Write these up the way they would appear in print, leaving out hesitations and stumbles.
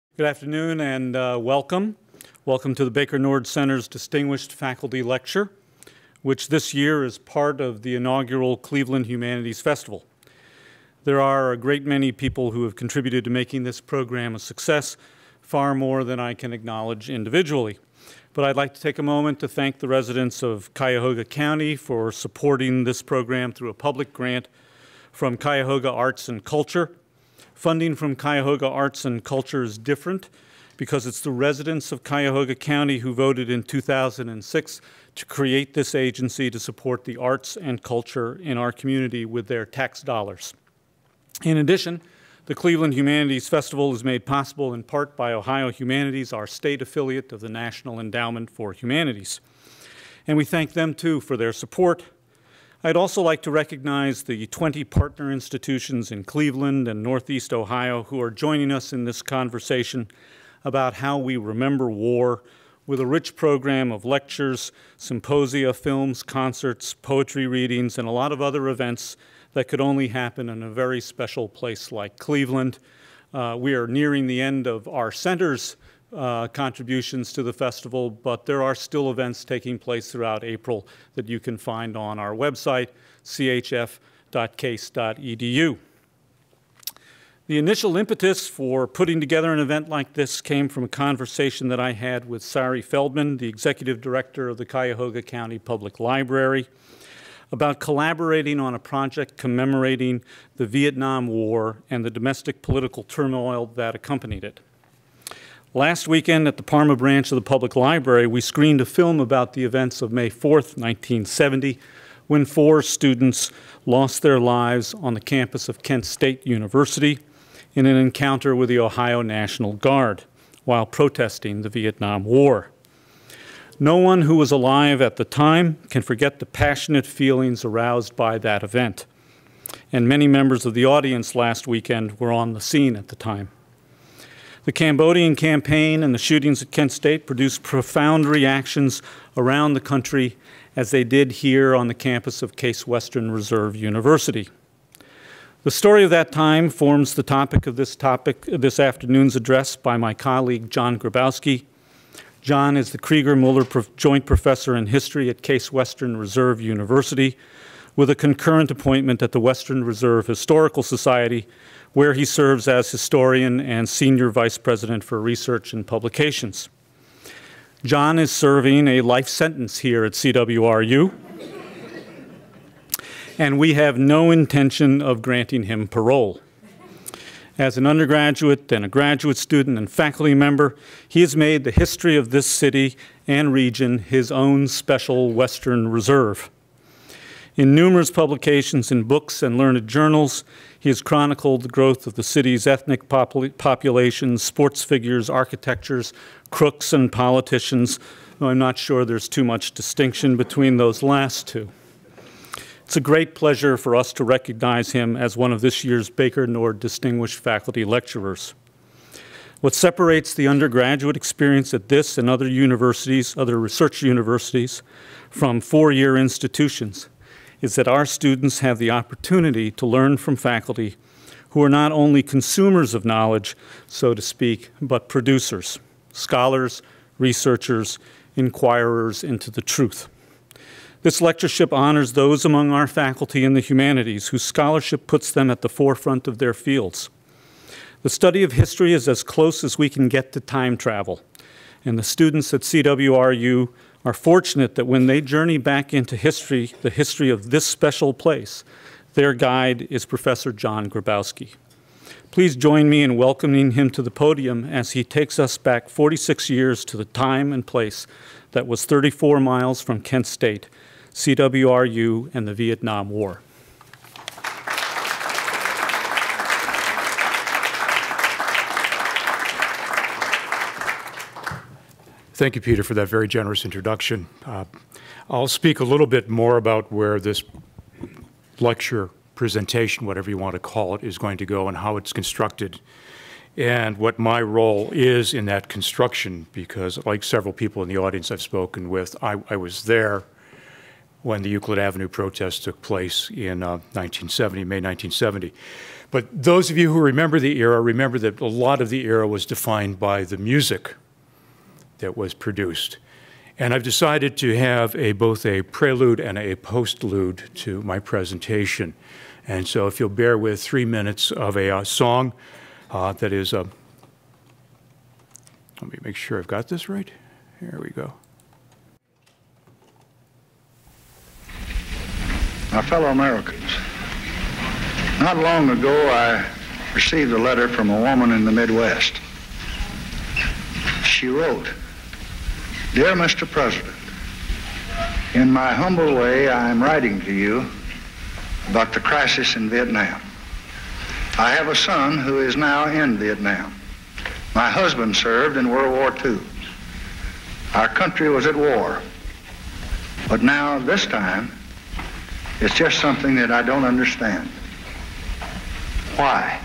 Good afternoon and welcome. Welcome to the Baker-Nord Center's Distinguished Faculty Lecture, which this year is part of the inaugural Cleveland Humanities Festival. There are a great many people who have contributed to making this program a success, far more than I can acknowledge individually. But I'd like to take a moment to thank the residents of Cuyahoga County for supporting this program through a public grant from Cuyahoga Arts and Culture. Funding from Cuyahoga Arts and Culture is different because it's the residents of Cuyahoga County who voted in 2006 to create this agency to support the arts and culture in our community with their tax dollars. In addition, the Cleveland Humanities Festival is made possible in part by Ohio Humanities, our state affiliate of the National Endowment for Humanities. And we thank them too for their support. I'd also like to recognize the 20 partner institutions in Cleveland and Northeast Ohio who are joining us in this conversation about how we remember war with a rich program of lectures, symposia, films, concerts, poetry readings, and a lot of other events that could only happen in a very special place like Cleveland. We are nearing the end of our center's contributions to the festival, but there are still events taking place throughout April that you can find on our website, chf.case.edu. The initial impetus for putting together an event like this came from a conversation that I had with Sari Feldman, the executive director of the Cuyahoga County Public Library, about collaborating on a project commemorating the Vietnam War and the domestic political turmoil that accompanied it. Last weekend at the Parma branch of the Public Library, we screened a film about the events of May 4th, 1970, when 4 students lost their lives on the campus of Kent State University in an encounter with the Ohio National Guard while protesting the Vietnam War. No one who was alive at the time can forget the passionate feelings aroused by that event, and many members of the audience last weekend were on the scene at the time. The Cambodian campaign and the shootings at Kent State produced profound reactions around the country, as they did here on the campus of Case Western Reserve University. The story of that time forms the topic of this afternoon's address by my colleague John Grabowski. John is the Krieger-Mueller Joint Professor in History at Case Western Reserve University, with a concurrent appointment at the Western Reserve Historical Society, where he serves as historian and senior vice president for research and publications. John is serving a life sentence here at CWRU, and we have no intention of granting him parole. As an undergraduate and a graduate student and faculty member, he has made the history of this city and region his own special Western Reserve. In numerous publications in books and learned journals, he has chronicled the growth of the city's ethnic populations, sports figures, architectures, crooks, and politicians, though I'm not sure there's too much distinction between those last two. It's a great pleasure for us to recognize him as one of this year's Baker-Nord Distinguished Faculty Lecturers. What separates the undergraduate experience at this and other universities, other research universities, from four-year institutions is that our students have the opportunity to learn from faculty who are not only consumers of knowledge, so to speak, but producers, scholars, researchers, inquirers into the truth. This lectureship honors those among our faculty in the humanities whose scholarship puts them at the forefront of their fields. The study of history is as close as we can get to time travel, and the students at CWRU are fortunate that when they journey back into history, the history of this special place, their guide is Professor John Grabowski. Please join me in welcoming him to the podium as he takes us back 46 years to the time and place that was 34 miles from Kent State, CWRU, and the Vietnam War. Thank you, Peter, for that very generous introduction. I'll speak a little bit more about where this lecture presentation, whatever you want to call it, is going to go and how it's constructed and what my role is in that construction, because like several people in the audience I've spoken with, I was there when the Euclid Avenue protests took place in 1970, May 1970. But those of you who remember the era, remember that a lot of the era was defined by the music that was produced. And I've decided to have both a prelude and a postlude to my presentation. And so if you'll bear with 3 minutes of a song that is, let me make sure I've got this right. Here we go. My fellow Americans, not long ago I received a letter from a woman in the Midwest. She wrote, "Dear Mr. President, in my humble way I am writing to you about the crisis in Vietnam. I have a son who is now in Vietnam. My husband served in World War II. Our country was at war, but now this time it's just something that I don't understand. Why?"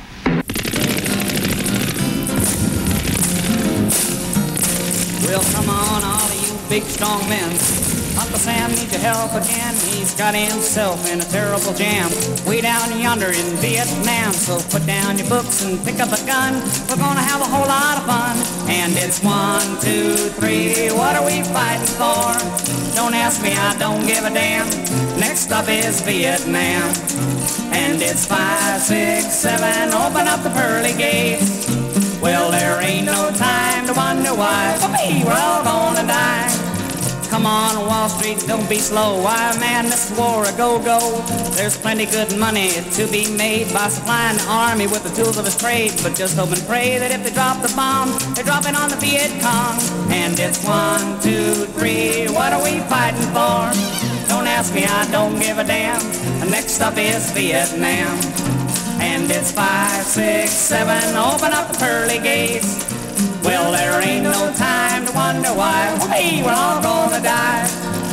Well, come on, all of you big, strong men. Uncle Sam needs your help again. He's got himself in a terrible jam way down yonder in Vietnam. So put down your books and pick up a gun. We're gonna have a whole lot of fun. And it's 1, 2, 3. What are we fighting for? Don't ask me, I don't give a damn. Next up is Vietnam. And it's 5, 6, 7. Open up the pearly gates. Well, there ain't no time to wonder why. For me, we're all gonna die. Come on, Wall Street, don't be slow. Why, man, this war a go-go. There's plenty good money to be made by supplying the army with the tools of his trade. But just hope and pray that if they drop the bomb, they're dropping on the Viet Cong. And it's 1, 2, 3. What are we fighting for? Don't ask me, I don't give a damn. Next up is Vietnam. And it's 5, 6, 7. Open up the pearly gates. Well, there ain't no time to wonder why. Hey, we're all gonna die.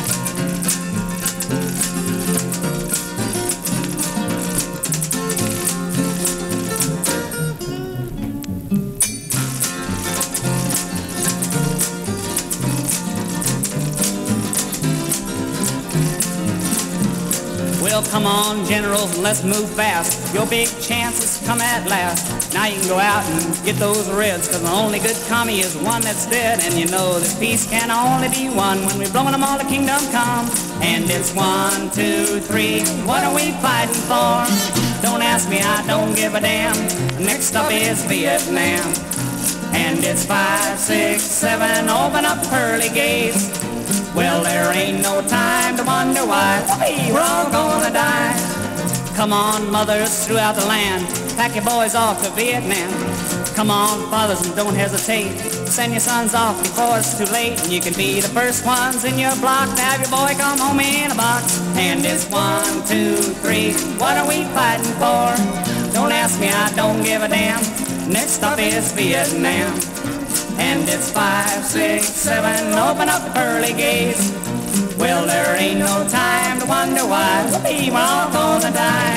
Well, come on, generals, let's move fast. Your big chance has come at last. Now you can go out and get those reds, cause the only good commie is one that's dead. And you know that peace can only be won when we're blowing them all to kingdom come. And it's 1, 2, 3. What are we fighting for? Don't ask me, I don't give a damn. Next up is Vietnam. And it's 5, 6, 7. Open up the pearly gates. Well, there ain't no time to wonder why. We're all gonna die. Come on, mothers throughout the land, pack your boys off to Vietnam. Come on, fathers, and don't hesitate. Send your sons off before it's too late. And you can be the first ones in your block to have your boy come home in a box. And it's 1, 2, 3. What are we fighting for? Don't ask me, I don't give a damn. Next up is Vietnam. And it's 5, 6, 7. Open up the pearly gates. Well, there ain't no time to wonder why. We're all gonna die.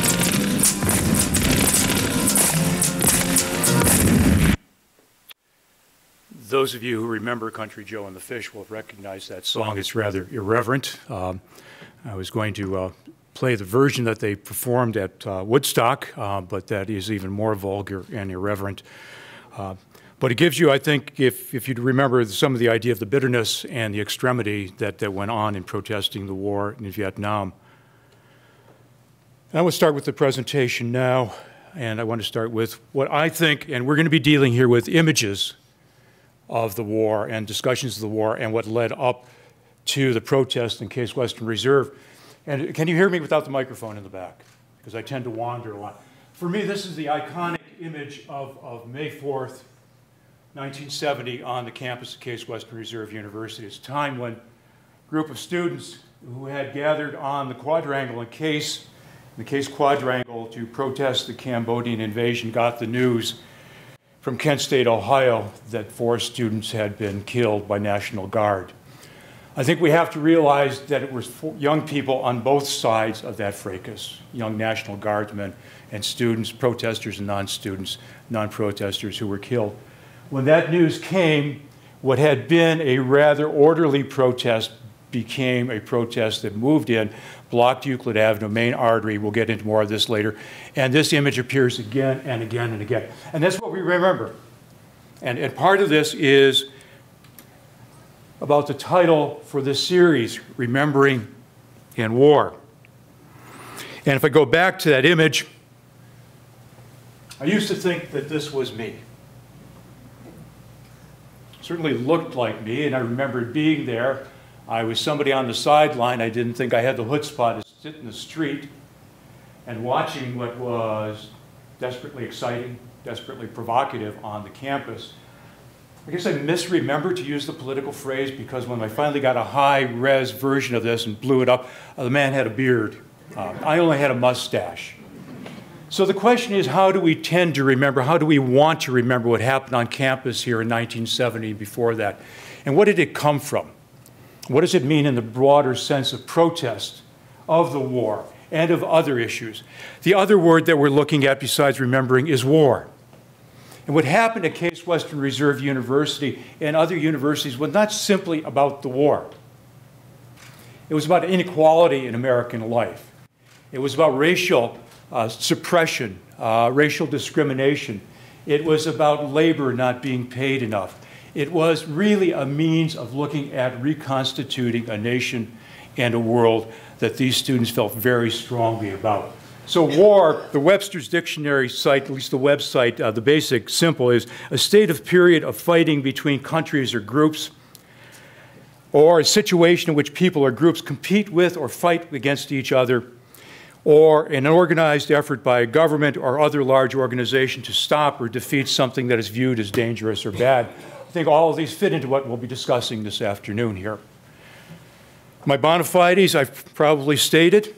Those of you who remember Country Joe and the Fish will recognize that song. It's rather irreverent. I was going to play the version that they performed at Woodstock, but that is even more vulgar and irreverent. But it gives you, I think, if you remember some of the idea of the bitterness and the extremity that went on in protesting the war in Vietnam. I will start with the presentation now, and I want to start with what I think, and we're going to be dealing here with images of the war and discussions of the war and what led up to the protest in Case Western Reserve. And can you hear me without the microphone in the back? Because I tend to wander a lot. For me, this is the iconic image of May 4th, 1970 on the campus of Case Western Reserve University. It's a time when a group of students who had gathered on the quadrangle in the Case quadrangle to protest the Cambodian invasion got the news from Kent State, Ohio, that 4 students had been killed by National Guard. I think we have to realize that it was young people on both sides of that fracas, young National Guardsmen and students, protesters and non-students, non-protesters who were killed. When that news came, what had been a rather orderly protest became a protest that moved in, blocked Euclid Avenue, main artery. We'll get into more of this later. And this image appears again and again and again. And that's what we remember. And part of this is about the title for this series, Remembering in War. And if I go back to that image, I used to think that this was me. It certainly looked like me, and I remembered being there. I was somebody on the sideline. I didn't think I had the chutzpah to sit in the street and watching what was desperately exciting, desperately provocative on the campus. I guess I misremembered to use the political phrase because when I finally got a high-res version of this and blew it up, the man had a beard. I only had a mustache. So the question is, how do we tend to remember, how do we want to remember what happened on campus here in 1970 before that? And what did it come from? What does it mean in the broader sense of protest of the war and of other issues? The other word that we're looking at besides remembering is war. And what happened at Case Western Reserve University and other universities was not simply about the war. It was about inequality in American life. It was about racial suppression, racial discrimination. It was about labor not being paid enough. It was really a means of looking at reconstituting a nation and a world that these students felt very strongly about. So war, the Webster's Dictionary site, at least the website, the basic simple is a state of period of fighting between countries or groups, or a situation in which people or groups compete with or fight against each other, or an organized effort by a government or other large organization to stop or defeat something that is viewed as dangerous or bad. I think all of these fit into what we'll be discussing this afternoon here. My bona fides, I've probably stated.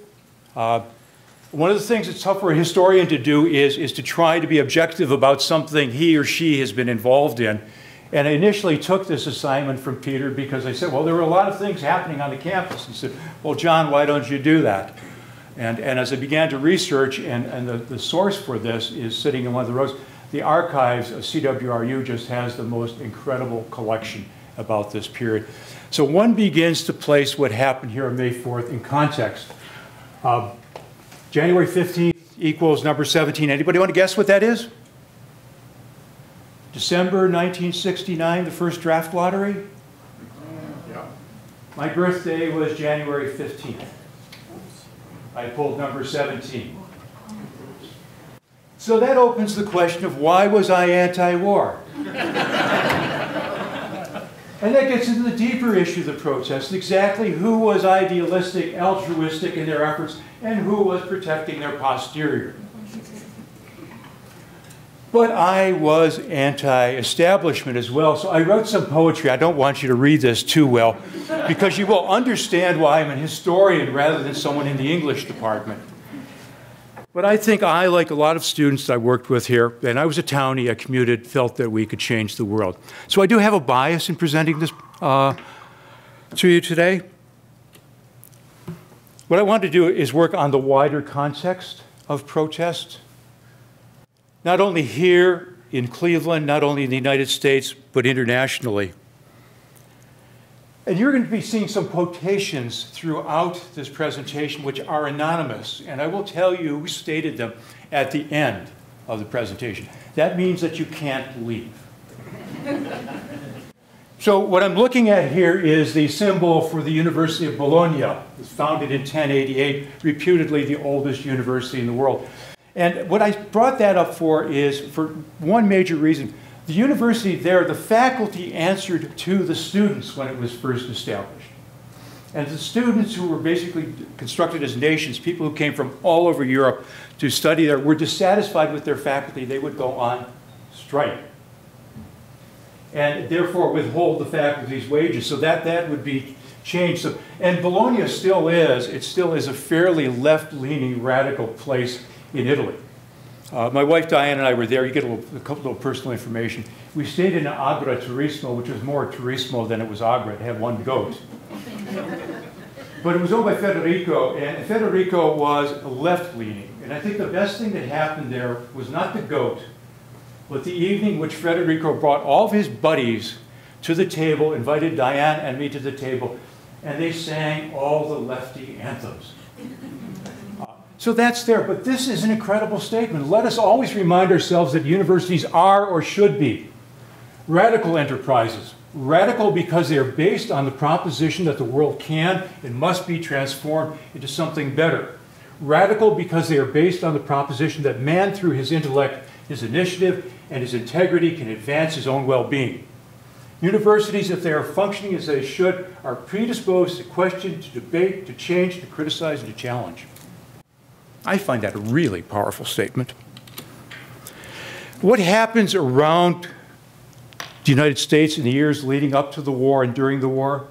One of the things that's tough for a historian to do is to try to be objective about something he or she has been involved in. And I initially took this assignment from Peter because I said, well, there were a lot of things happening on the campus. He said, well, John, why don't you do that? And as I began to research, and the source for this is sitting in one of the rows, the archives of CWRU just has the most incredible collection about this period. So one begins to place what happened here on May 4th in context. January 15th equals number 17. Anybody want to guess what that is? December 1969, the first draft lottery? Yeah. My birthday was January 15th. I pulled number 17. So that opens the question of why was I anti-war? And that gets into the deeper issue of the protest, exactly who was idealistic, altruistic in their efforts, and who was protecting their posterior. But I was anti-establishment as well, so I wrote some poetry. I don't want you to read this too well, because you will understand why I'm a historian rather than someone in the English department. But I think I, like a lot of students I worked with here, and I was a townie, I commuted, felt that we could change the world. So I do have a bias in presenting this to you today. What I want to do is work on the wider context of protest. Not only here in Cleveland, not only in the United States, but internationally. And you're going to be seeing some quotations throughout this presentation which are anonymous. And I will tell you who stated them at the end of the presentation. That means that you can't leave. So what I'm looking at here is the symbol for the University of Bologna. It was founded in 1088, reputedly the oldest university in the world. And what I brought that up for is for one major reason. The university there, the faculty answered to the students when it was first established. And the students who were basically constructed as nations, people who came from all over Europe to study there, were dissatisfied with their faculty. They would go on strike. And therefore withhold the faculty's wages. So that would be changed. So, and Bologna still is a fairly left-leaning radical place in Italy. My wife Diane and I were there. You get a couple of personal information. We stayed in an agriturismo, which was more turismo than it was agra. It had one goat. But it was owned by Federico, and Federico was left-leaning. And I think the best thing that happened there was not the goat, but the evening which Federico brought all of his buddies to the table, invited Diane and me to the table, and they sang all the lefty anthems. So that's there, but this is an incredible statement. Let us always remind ourselves that universities are or should be radical enterprises. Radical because they are based on the proposition that the world can and must be transformed into something better. Radical because they are based on the proposition that man, through his intellect, his initiative, and his integrity, can advance his own well-being. Universities, if they are functioning as they should, are predisposed to question, to debate, to change, to criticize, and to challenge. I find that a really powerful statement. What happens around the United States in the years leading up to the war and during the war?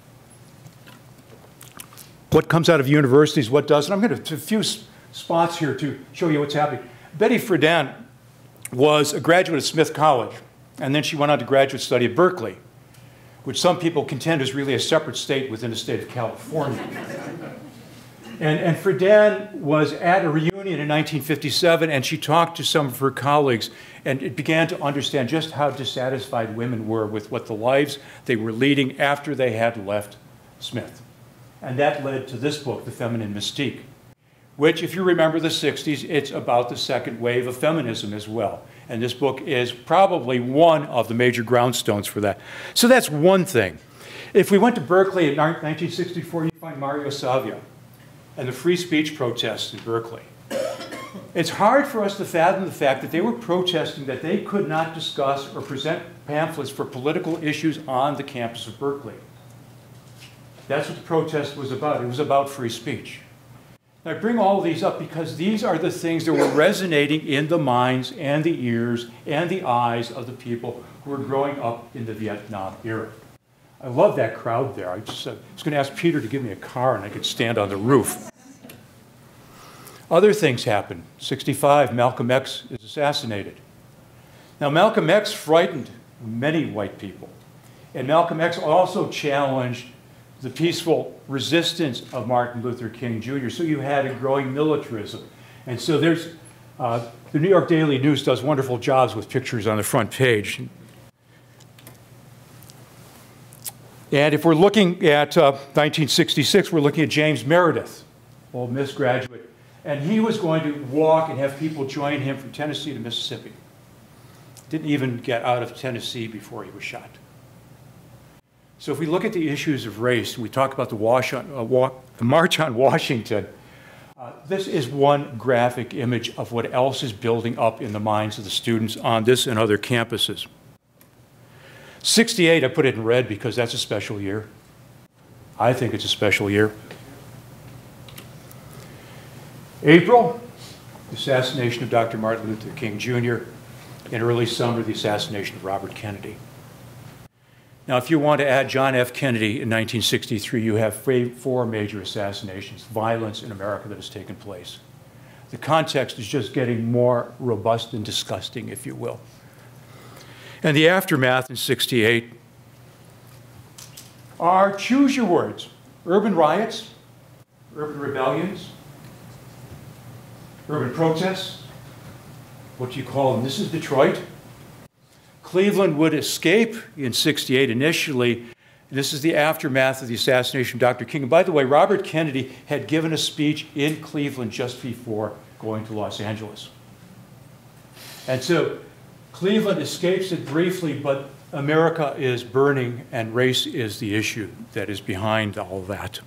What comes out of universities, what doesn't? I'm going to a few spots here to show you what's happening. Betty Friedan was a graduate of Smith College, and then she went on to graduate study at Berkeley, which some people contend is really a separate state within the state of California. And Friedan was at a reunion in 1957, and she talked to some of her colleagues, and it began to understand just how dissatisfied women were with what the lives they were leading after they had left Smith. And that led to this book, The Feminine Mystique, which, if you remember the 60s, it's about the second wave of feminism as well. And this book is probably one of the major groundstones for that. So that's one thing. If we went to Berkeley in 1964, you'd find Mario Savio and the free speech protests in Berkeley. It's hard for us to fathom the fact that they were protesting that they could not discuss or present pamphlets for political issues on the campus of Berkeley. That's what the protest was about. It was about free speech. Now, I bring all of these up because these are the things that were resonating in the minds and the ears and the eyes of the people who were growing up in the Vietnam era. I love that crowd there. I was going to ask Peter to give me a car and I could stand on the roof. Other things happen. 65, Malcolm X is assassinated. Now, Malcolm X frightened many white people. And Malcolm X also challenged the peaceful resistance of Martin Luther King Jr. So you had a growing militarism. And so there's, the New York Daily News does wonderful jobs with pictures on the front page. And if we're looking at 1966, we're looking at James Meredith, Ole Miss graduate. And he was going to walk and have people join him from Tennessee to Mississippi. Didn't even get out of Tennessee before he was shot. So if we look at the issues of race, and we talk about the March on Washington, this is one graphic image of what else is building up in the minds of the students on this and other campuses. 68, I put it in red because that's a special year. I think it's a special year. April, the assassination of Dr. Martin Luther King Jr. In early summer, the assassination of Robert Kennedy. Now, if you want to add John F. Kennedy in 1963, you have 4 major assassinations, violence in America that has taken place. The context is just getting more robust and disgusting, if you will. And the aftermath in 68 are, choose your words, urban riots, urban rebellions, urban protests, what do you call them? This is Detroit. Cleveland would escape in 68 initially. This is the aftermath of the assassination of Dr. King. And by the way, Robert Kennedy had given a speech in Cleveland just before going to Los Angeles. And so Cleveland escapes it briefly, but America is burning and race is the issue that is behind all that.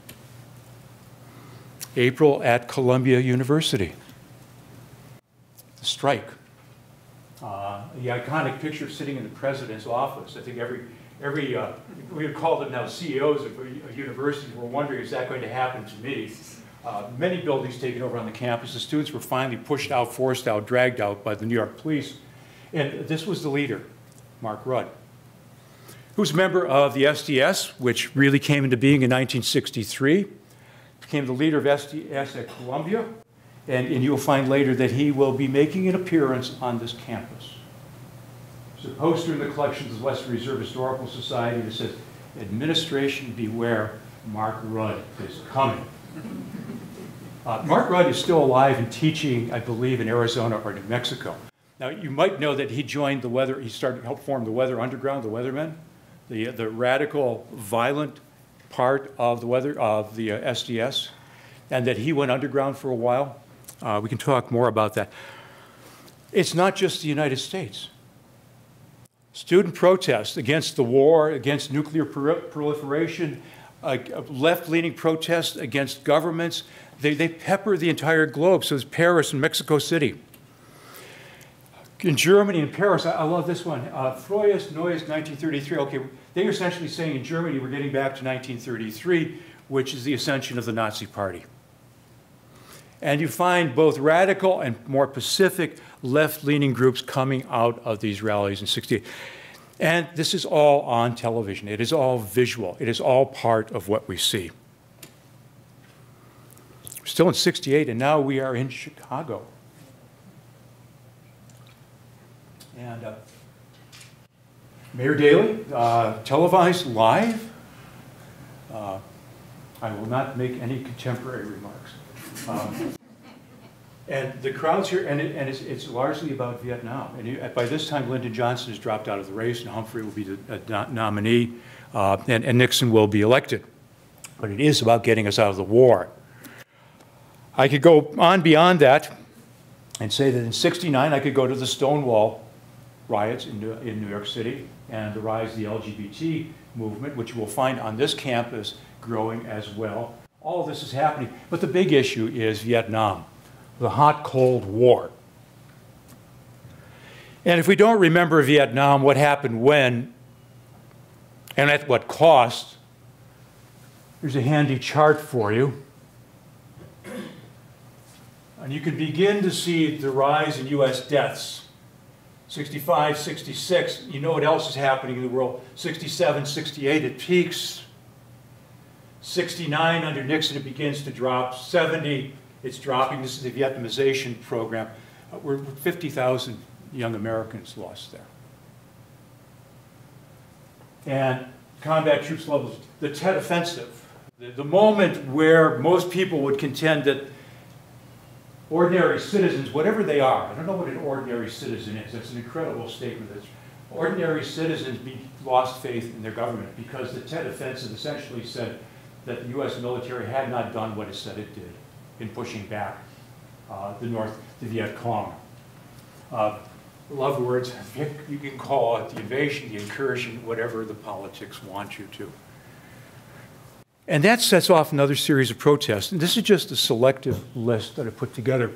April at Columbia University. The strike. The iconic picture sitting in the president's office. I think we would call them now CEOs of universities were wondering, is that going to happen to me? Many buildings taken over on the campus. The students were finally pushed out, forced out, dragged out by the New York police. And this was the leader, Mark Rudd, who was a member of the SDS, which really came into being in 1963, became the leader of SDS at Columbia. And you'll find later that he will be making an appearance on this campus. There's a poster in the collection of the Western Reserve Historical Society that says, "Administration beware, Mark Rudd is coming." Mark Rudd is still alive and teaching, I believe, in Arizona or New Mexico. Now, you might know that he joined the Weather, he started to help form the Weather Underground, the Weathermen, the radical, violent part of the SDS, and that he went underground for a while. We can talk more about that. It's not just the United States. Student protests against the war, against nuclear proliferation, left-leaning protests against governments, they pepper the entire globe. So there's Paris and Mexico City. In Germany and Paris, I love this one, Frohes Neues 1933. Okay, they're essentially saying in Germany we're getting back to 1933, which is the ascension of the Nazi Party. And you find both radical and more pacific left-leaning groups coming out of these rallies in '68. And this is all on television. It is all visual. It is all part of what we see. We're still in '68, and now we are in Chicago. And Mayor Daley, televised live. I will not make any contemporary remarks. And the crowds here, and it's largely about Vietnam. And by this time, Lyndon Johnson has dropped out of the race, and Humphrey will be the nominee, and Nixon will be elected. But it is about getting us out of the war. I could go on beyond that and say that in '69, I could go to the Stonewall riots in New York City and the rise of the LGBT movement, which you will find on this campus growing as well. All of this is happening, but the big issue is Vietnam, the hot, cold war. And if we don't remember Vietnam, what happened when, and at what cost, there's a handy chart for you. And you can begin to see the rise in US deaths. 65, 66, you know what else is happening in the world. 67, 68, it peaks. 69, under Nixon, it begins to drop. 70, it's dropping. This is the Vietnamization program. We're 50,000 young Americans lost there. And combat troops levels, the Tet Offensive, the moment where most people would contend that ordinary citizens, whatever they are, I don't know what an ordinary citizen is. That's an incredible statement. That ordinary citizens lost faith in their government because the Tet Offensive essentially said that the U.S. military had not done what it said it did in pushing back the Viet Cong. Love words. You can call it the invasion, the incursion, whatever the politics want you to. And that sets off another series of protests. And this is just a selective list that I put together.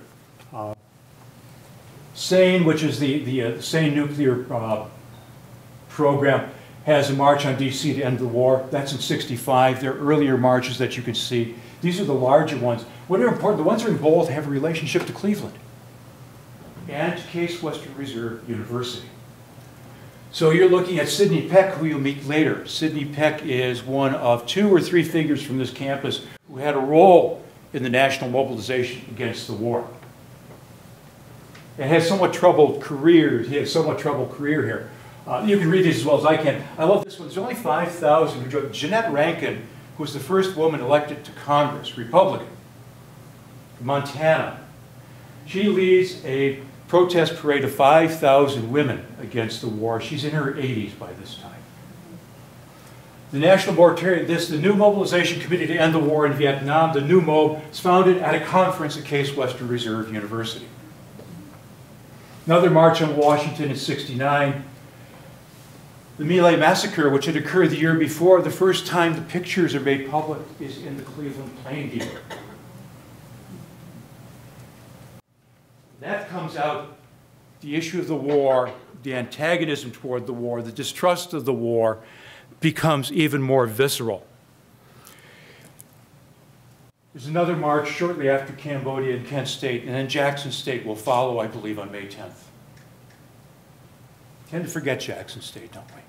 SANE, which is the SANE nuclear program, has a march on D.C. to end the war. That's in '65. There are earlier marches that you can see. These are the larger ones. What are important? The ones that are in bold have a relationship to Cleveland and to Case Western Reserve University. So you're looking at Sidney Peck, who you'll meet later. Sidney Peck is one of 2 or 3 figures from this campus who had a role in the national mobilization against the war. And has somewhat troubled career. He has somewhat troubled career here. You can read these as well as I can. I love this one. There's only 5,000 who joined. Jeanette Rankin, who was the first woman elected to Congress, Republican, from Montana. She leads a protest parade of 5,000 women against the war. She's in her 80s by this time. The National Moratorium, the New Mobilization Committee to End the War in Vietnam, the New MOB, is founded at a conference at Case Western Reserve University. Another march on Washington in '69. The My Lai Massacre, which had occurred the year before, the first time the pictures are made public is in the Cleveland Plain Dealer. That comes out, the issue of the war, the antagonism toward the war, the distrust of the war becomes even more visceral. There's another march shortly after Cambodia and Kent State, and then Jackson State will follow, I believe, on May 10th. Tend to forget Jackson State, don't we?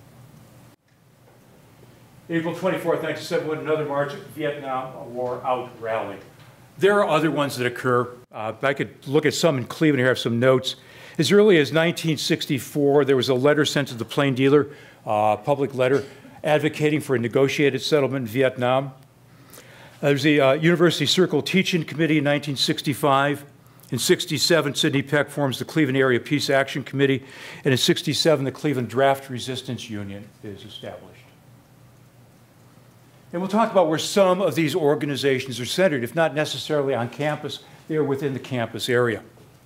April 24th, 1971, another march, Vietnam War Out rally. There are other ones that occur. I could look at some in Cleveland here, I have some notes. As early as 1964, there was a letter sent to the Plain Dealer, public letter, advocating for a negotiated settlement in Vietnam. There was a University Circle Teaching Committee in 1965. In '67, Sidney Peck forms the Cleveland Area Peace Action Committee. And in '67, the Cleveland Draft Resistance Union is established. And we'll talk about where some of these organizations are centered. If not necessarily on campus, they are within the campus area.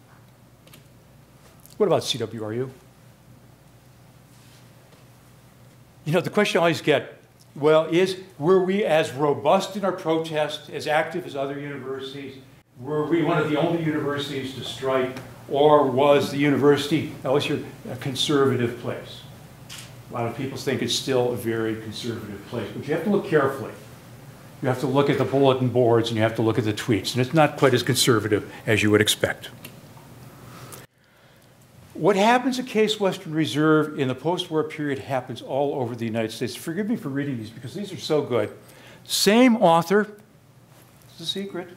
What about CWRU? You know, the question I always get, well, were we as robust in our protest, as active as other universities? Were we one of the only universities to strike? Or was the university, LSU, a conservative place? A lot of people think it's still a very conservative place, but you have to look carefully. You have to look at the bulletin boards and you have to look at the tweets, and it's not quite as conservative as you would expect. What happens at Case Western Reserve in the post-war period happens all over the United States. Forgive me for reading these because these are so good. Same author, it's a secret.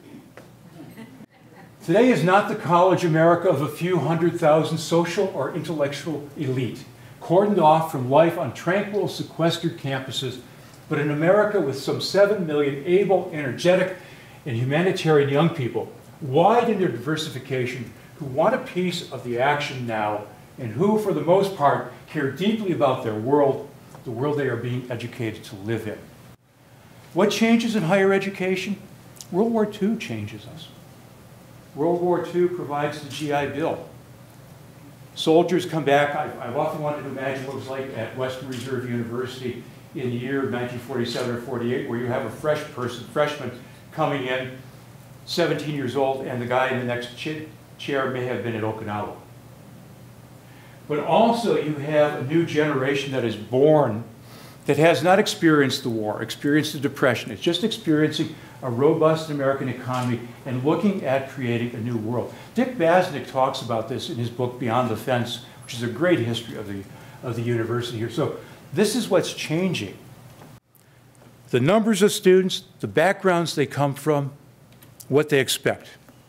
Today is not the college America of a few 100,000 social or intellectual elite, cordoned off from life on tranquil, sequestered campuses, but an America with some 7 million able, energetic, and humanitarian young people, wide in their diversification, who want a piece of the action now, and who, for the most part, care deeply about their world, the world they are being educated to live in. What changes in higher education? World War II changes us. World War II provides the GI Bill. Soldiers come back. I've often wanted to imagine what it was like at Western Reserve University in the year of 1947 or 48, where you have a freshman coming in, 17 years old, and the guy in the next chair may have been at Okinawa. But also you have a new generation that is born that has not experienced the war, experienced the Depression. It's just experiencing a robust American economy and looking at creating a new world. Dick Basnick talks about this in his book Beyond the Fence, which is a great history of the university here. So this is what's changing. The numbers of students, the backgrounds they come from, what they expect.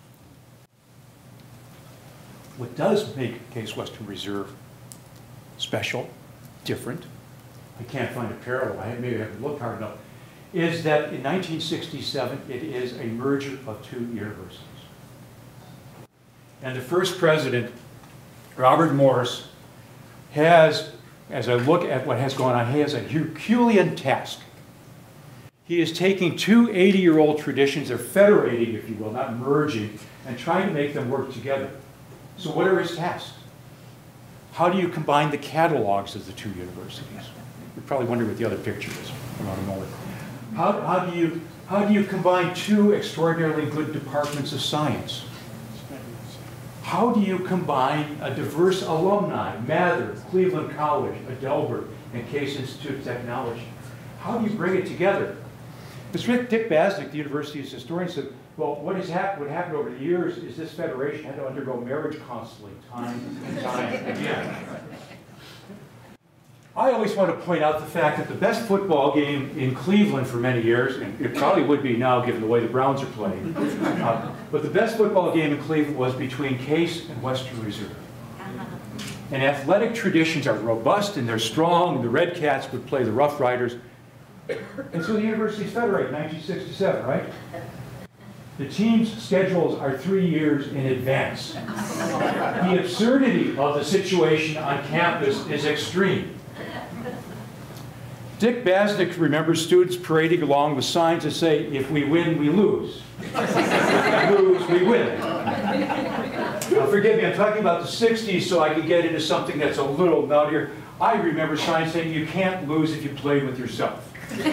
What does make Case Western Reserve special, different, I can't find a parallel, maybe I haven't looked hard enough, is that in 1967 it is a merger of two universities. And the first president, Robert Morris, has, as I look at what has gone on, he has a Herculean task. He is taking two 80-year-old traditions, they're federating, if you will, not merging, and trying to make them work together. So what are his tasks? How do you combine the catalogs of the two universities? You're probably wondering what the other picture is from out of nowhere. How do you combine two extraordinarily good departments of science? How do you combine a diverse alumni, Mather, Cleveland College, Adelbert, and Case Institute of Technology? How do you bring it together? Mr. Dick Basnick, the university's historian, said, well, what happened over the years is this federation had to undergo marriage constantly, time and time again. I always want to point out the fact that the best football game in Cleveland for many years, and it probably would be now given the way the Browns are playing, but the best football game in Cleveland was between Case and Western Reserve. And athletic traditions are robust and they're strong, and the Red Cats would play the Rough Riders. And so the universities federate in 1967, right? The team's schedules are 3 years in advance. The absurdity of the situation on campus is extreme. Dick Basnick remembers students parading along with signs that say, if we win, we lose. If we lose, we win. Now, forgive me, I'm talking about the 60s, so I can get into something that's a little nuttier. I remember signs saying, you can't lose if you play with yourself.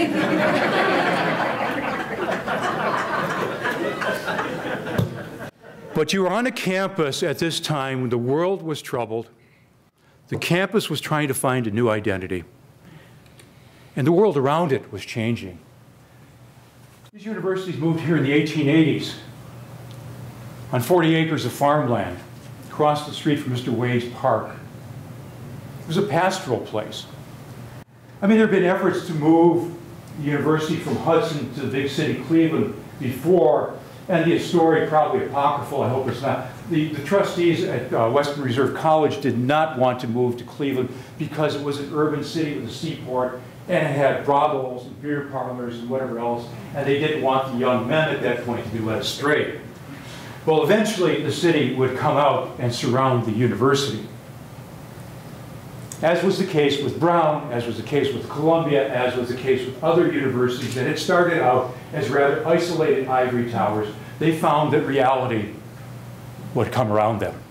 But you were on a campus at this time when the world was troubled. The campus was trying to find a new identity. And the world around it was changing. These universities moved here in the 1880s on 40 acres of farmland across the street from Mr. Wade's park. It was a pastoral place. I mean, there have been efforts to move the university from Hudson to the big city, Cleveland, before, and the story probably apocryphal, I hope it's not. The trustees at Western Reserve College did not want to move to Cleveland because it was an urban city with a seaport, and it had brothels and beer parlors and whatever else, and they didn't want the young men at that point to be led astray. Well, eventually the city would come out and surround the university. as was the case with Brown, as was the case with Columbia, as was the case with other universities that had started out as rather isolated ivory towers, they found that reality would come around them.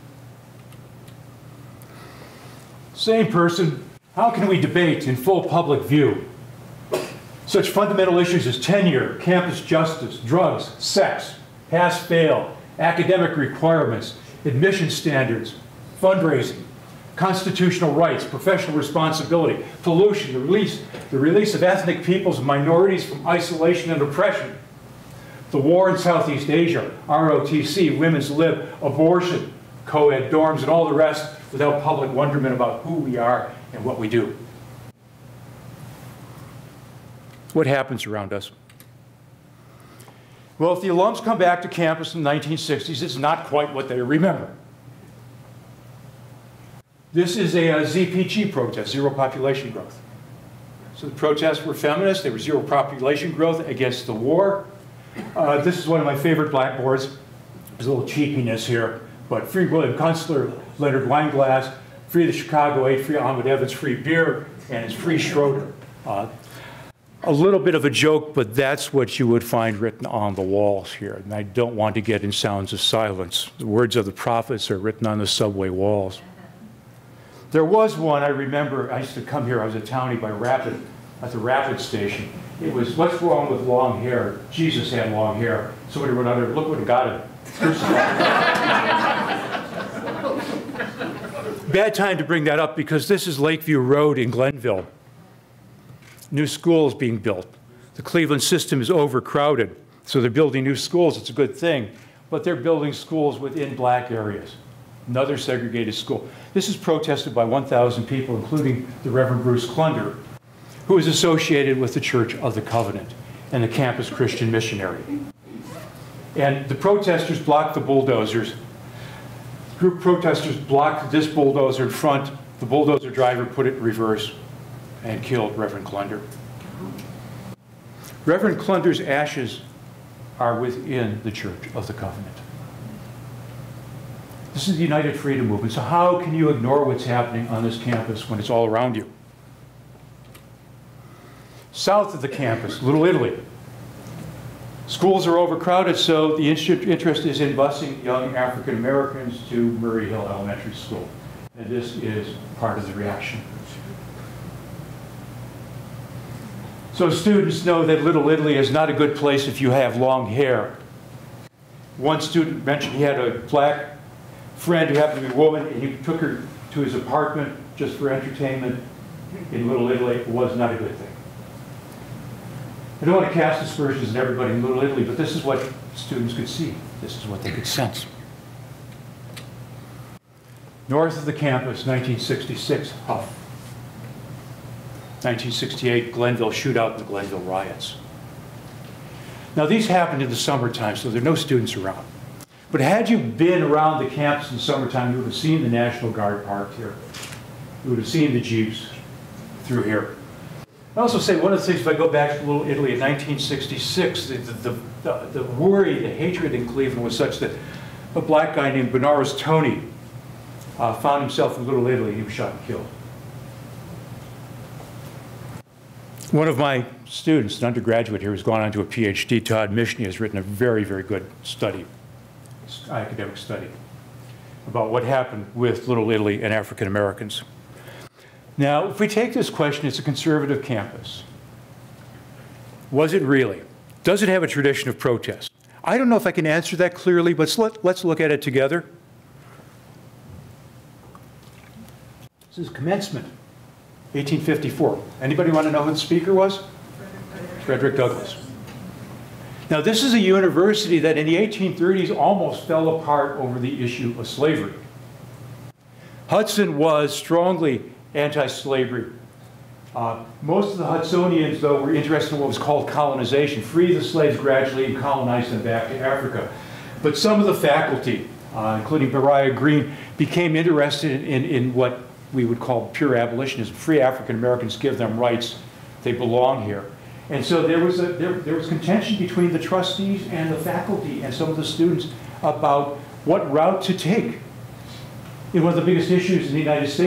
Same person, how can we debate in full public view such fundamental issues as tenure, campus justice, drugs, sex, pass-fail, academic requirements, admission standards, fundraising, constitutional rights, professional responsibility, pollution, the release of ethnic peoples and minorities from isolation and oppression, the war in Southeast Asia, ROTC, women's lib, abortion, co-ed dorms, and all the rest without public wonderment about who we are and what we do. What happens around us? Well, if the alums come back to campus in the 1960s, it's not quite what they remember. This is a ZPG protest, zero population growth. So the protests were feminist. They were zero population growth against the war. This is one of my favorite blackboards. There's a little cheekiness here, but free William Kunstler, Leonard Weinglass, free the Chicago 8, free Ahmed Evans, free beer, and it's free Schroeder. A little bit of a joke, but that's what you would find written on the walls here. And I don't want to get in sounds of silence. The words of the prophets are written on the subway walls. There was one, I remember, I used to come here, I was a townie by Rapid, at the Rapid station. It was, what's wrong with long hair? Jesus had long hair. Somebody went out there, look what got him. Bad time to bring that up because this is Lakeview Road in Glenville. New schools being built. The Cleveland system is overcrowded, so they're building new schools. It's a good thing, but they're building schools within black areas. Another segregated school. This is protested by 1,000 people, including the Reverend Bruce Clunder, who is associated with the Church of the Covenant and the Campus Christian Missionary. And the protesters blocked the bulldozers. Group protesters blocked this bulldozer in front. The bulldozer driver put it in reverse and killed Reverend Clunder. Reverend Clunder's ashes are within the Church of the Covenant. This is the United Freedom Movement. So how can you ignore what's happening on this campus when it's all around you? South of the campus, Little Italy. Schools are overcrowded, so the interest is in busing young African Americans to Murray Hill Elementary School. And this is part of the reaction. So students know that Little Italy is not a good place if you have long hair. One student mentioned he had a black friend who happened to be a woman, and he took her to his apartment just for entertainment in Little Italy. It was not a good thing. I don't want to cast aspersions on everybody in Little Italy, but this is what students could see. This is what they could sense. North of the campus, 1966, Huff. 1968, Glenville shootout and the Glenville riots. Now these happened in the summertime, so there are no students around. But had you been around the campus in the summertime, you would have seen the National Guard parked here. You would have seen the Jeeps through here. I also say one of the things, if I go back to Little Italy in 1966, the worry, the hatred in Cleveland was such that a black guy named Benares Tony found himself in Little Italy. He was shot and killed. One of my students, an undergraduate here, who's gone on to a PhD, Todd Mishney, has written a very, very good study, academic study, about what happened with Little Italy and African Americans. Now, if we take this question, it's a conservative campus. Was it really? Does it have a tradition of protest? I don't know if I can answer that clearly, but let's look at it together. This is commencement, 1854. Anybody want to know who the speaker was? Frederick Douglass. Now, this is a university that in the 1830s almost fell apart over the issue of slavery. Hudson was strongly anti-slavery. Most of the Hudsonians, though, were interested in what was called colonization, free the slaves gradually and colonize them back to Africa. But some of the faculty, including Beriah Green, became interested in what we would call pure abolitionism. Free African Americans, give them rights, they belong here. And so there was contention between the trustees and the faculty and some of the students about what route to take in one of the biggest issues in the United States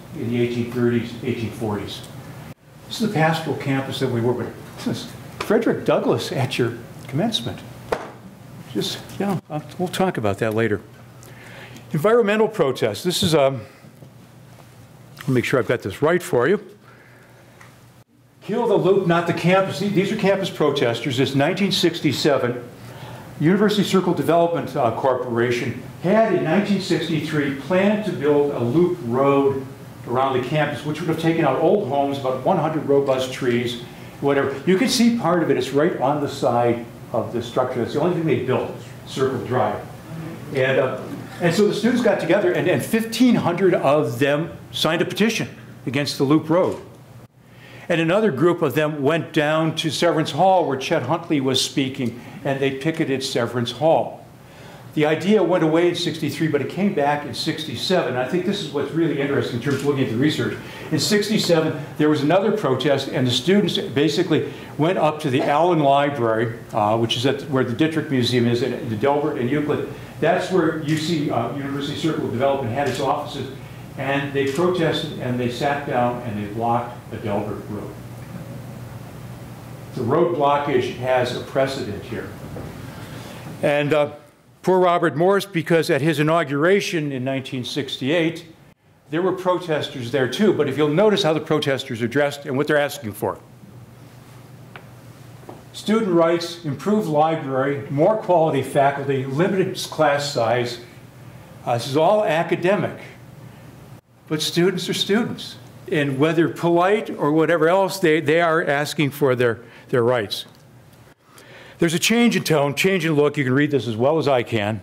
in the 1830s, 1840s. This is the pastoral campus that we were with. This is Frederick Douglass at your commencement. Just, yeah, we'll talk about that later. Environmental protests. This is, I'll make sure I've got this right for you. Kill the loop, not the campus. These are campus protesters. This 1967, University Circle Development Corporation had in 1963 planned to build a loop road around the campus, which would have taken out old homes, about 100 robust trees, whatever. You can see part of it. It's right on the side of the structure. That's the only thing they built, Circle Drive. And so the students got together, and 1,500 of them signed a petition against the loop road. And another group of them went down to Severance Hall, where Chet Huntley was speaking, and they picketed Severance Hall. The idea went away in '63, but it came back in '67. And I think this is what's really interesting in terms of looking at the research. In '67, there was another protest, and the students basically went up to the Allen Library, which is where the Dittrich Museum is, at the Delbert and Euclid. That's where UC, University Circle of Development, had its offices. And they protested, and they sat down, and they blocked the Delbert Road. The road blockage has a precedent here. And poor Robert Morris, because at his inauguration in 1968, there were protesters there too. But if you'll notice how the protesters are dressed and what they're asking for. Student rights, improved library, more quality faculty, limited class size. This is all academic. But students are students. And whether polite or whatever else, they are asking for their rights. There's a change in tone, change in look. You can read this as well as I can.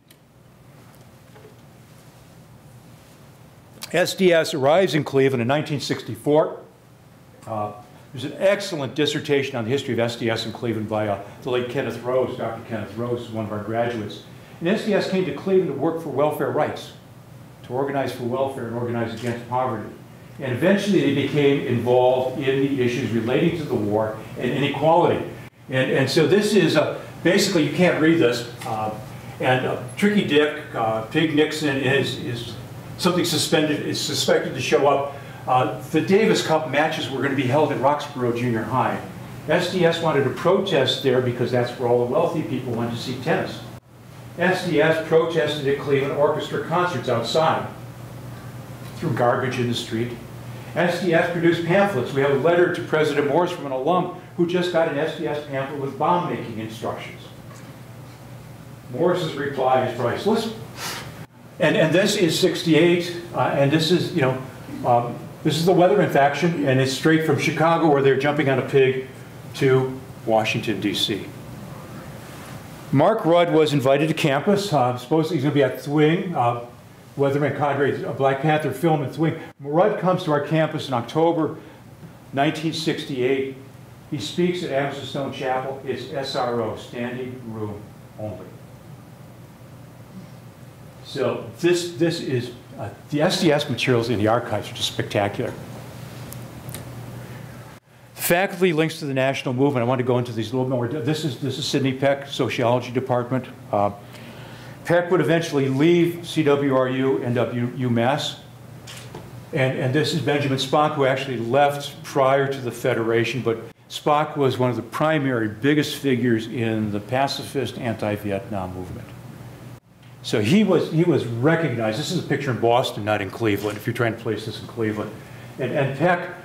SDS arrives in Cleveland in 1964. There's an excellent dissertation on the history of SDS in Cleveland by the late Kenneth Rose. Dr. Kenneth Rose is one of our graduates. And SDS came to Cleveland to work for welfare rights, to organize for welfare and organize against poverty. And eventually they became involved in the issues relating to the war and inequality. And so this is, basically you can't read this, Tricky Dick, Pig Nixon is something is suspected to show up. The Davis Cup matches were going to be held at Roxborough Junior High. SDS wanted to protest there because that's where all the wealthy people went to see tennis. SDS protested at Cleveland orchestra concerts outside, threw garbage in the street. SDS produced pamphlets. We have a letter to President Morris from an alum who just got an SDS pamphlet with bomb-making instructions. Morris's reply is priceless. And this is '68, and this is, this is the Weatherman faction, and it's straight from Chicago, where they're jumping on a pig, to Washington, D.C. Mark Rudd was invited to campus. Supposedly he's going to be at Thwing. Weatherman Cadre, a Black Panther film in Thwing. Rudd comes to our campus in October 1968. He speaks at Amherst Stone Chapel. It's SRO, standing room only. So this is, the SDS materials in the archives are just spectacular. The faculty links to the national movement. I want to go into these a little more. This is Sidney Peck, Sociology Department. Peck would eventually leave CWRU, end up UMass. And this is Benjamin Spock, who actually left prior to the Federation, but Spock was one of the primary, biggest figures in the pacifist anti-Vietnam movement. So he was recognized. This is a picture in Boston, not in Cleveland, if you're trying to place this in Cleveland. And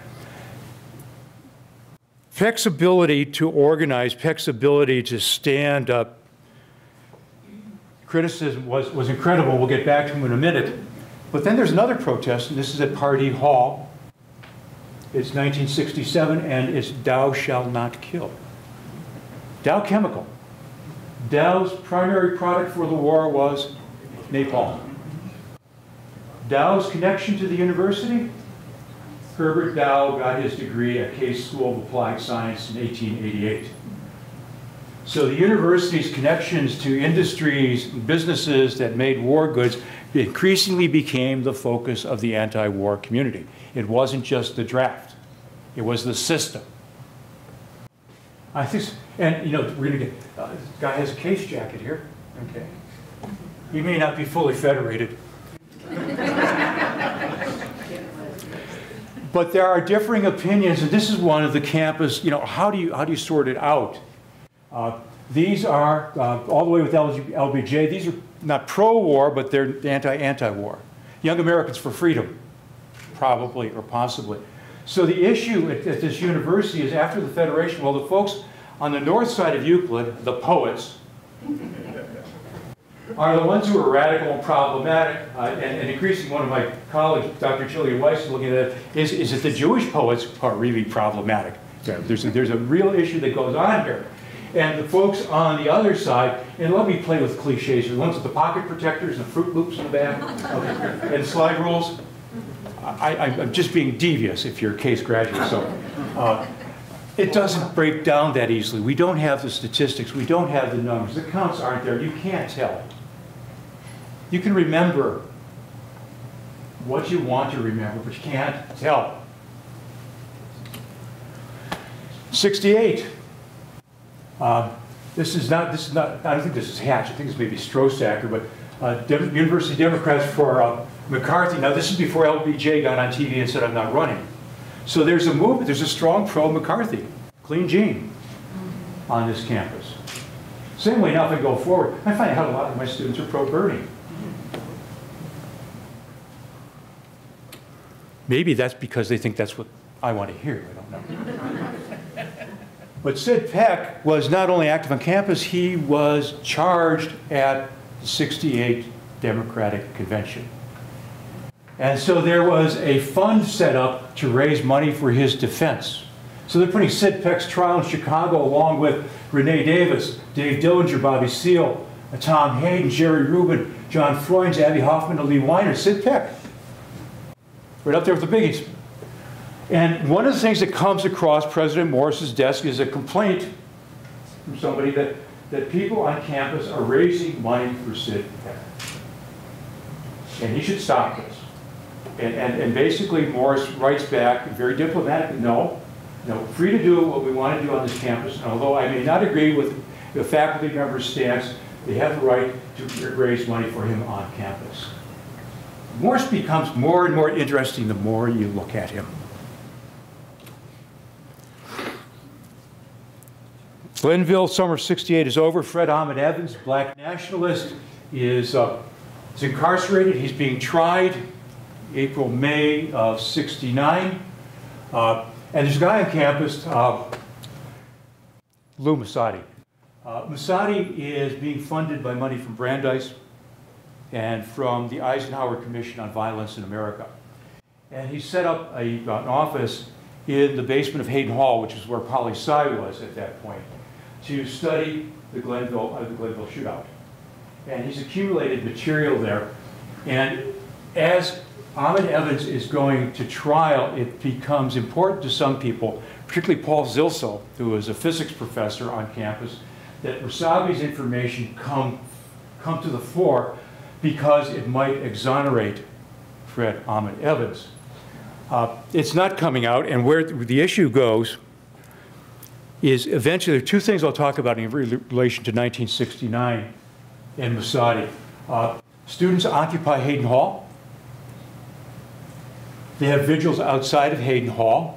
Peck's ability to organize, Peck's ability to stand up, criticism was incredible. We'll get back to him in a minute. But then there's another protest, and this is at Pardee Hall. It's 1967, and it's Dow Shall Not Kill. Dow Chemical. Dow's primary product for the war was napalm. Dow's connection to the university? Herbert Dow got his degree at Case School of Applied Science in 1888. So the university's connections to industries and businesses that made war goods increasingly became the focus of the anti-war community. It wasn't just the draft. It was the system. I think, and we're going to get, this guy has a case jacket here. Okay. He may not be fully federated. But there are differing opinions, and this is one of the campus, you know, how do you sort it out? These are, all the way with LBJ, these are not pro-war, but they're anti-war. Young Americans for Freedom, probably or possibly. So the issue at this university is after the Federation, well, the folks on the north side of Euclid, the poets, are the ones who are radical and problematic, and increasingly one of my colleagues, Dr. Julia Weiss, is looking at it, is that the Jewish poets are really problematic. There's a real issue that goes on here. And the folks on the other side, and let me play with cliches, the ones with the pocket protectors and the Fruit Loops in the back, and slide rules. I'm just being devious if you're a case graduate, so. It doesn't break down that easily. We don't have the statistics. We don't have the numbers. The counts aren't there. You can't tell. You can remember what you want to remember, but you can't tell. 68. This is not, I don't think this is Hatch. I think this may be Strosacker, but University Democrats for McCarthy. Now, this is before LBJ got on TV and said, I'm not running. So there's a movement, there's a strong pro-McCarthy, clean gene on this campus. Same way now if I go forward, I find out a lot of my students are pro-Bernie. Maybe that's because they think that's what I want to hear, I don't know. But Sid Peck was not only active on campus, he was charged at the 68 Democratic Convention. And so there was a fund set up to raise money for his defense. So they're putting Sid Peck's trial in Chicago along with Renee Davis, Dave Dillinger, Bobby Seale, Tom Hayden, Jerry Rubin, John Freund, Abby Hoffman, and Lee Weiner, Sid Peck. Right up there with the biggies. And one of the things that comes across President Morris's desk is a complaint from somebody that people on campus are raising money for Sid Peck. And he should stop this. And basically Morris writes back very diplomatically, no, free to do what we want to do on this campus. And although I may not agree with the faculty member's stance, they have the right to raise money for him on campus. Morris becomes more and more interesting the more you look at him. Glenville, summer of '68 is over. Fred Ahmed Evans, black nationalist, is incarcerated. He's being tried April, May of '69. And there's a guy on campus, Lou Masadi. Masadi is being funded by money from Brandeis and from the Eisenhower Commission on Violence in America. And he set up an office in the basement of Hayden Hall, which is where poli-sci was at that point, to study the Glenville shootout. And he's accumulated material there. And as Ahmed Evans is going to trial, it becomes important to some people, particularly Paul Zilsel, who is a physics professor on campus, that Rasabi's information come to the fore because it might exonerate Fred Ahmed Evans. It's not coming out, and where the issue goes is eventually, there are two things I'll talk about in relation to 1969 and Masadi. Students occupy Hayden Hall. They have vigils outside of Hayden Hall.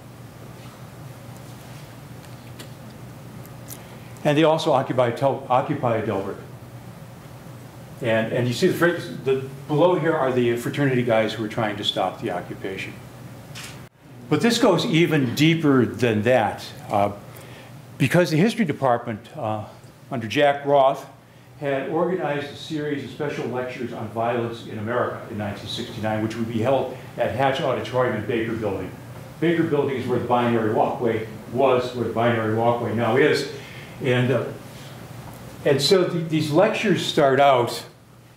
And they also occupy Delbert. And you see below here are the fraternity guys who are trying to stop the occupation. But this goes even deeper than that. Because the history department under Jack Roth had organized a series of special lectures on violence in America in 1969, which would be held at Hatch Auditorium in Baker Building. Baker Building is where the binary walkway was, where the binary walkway now is. And so these lectures start out,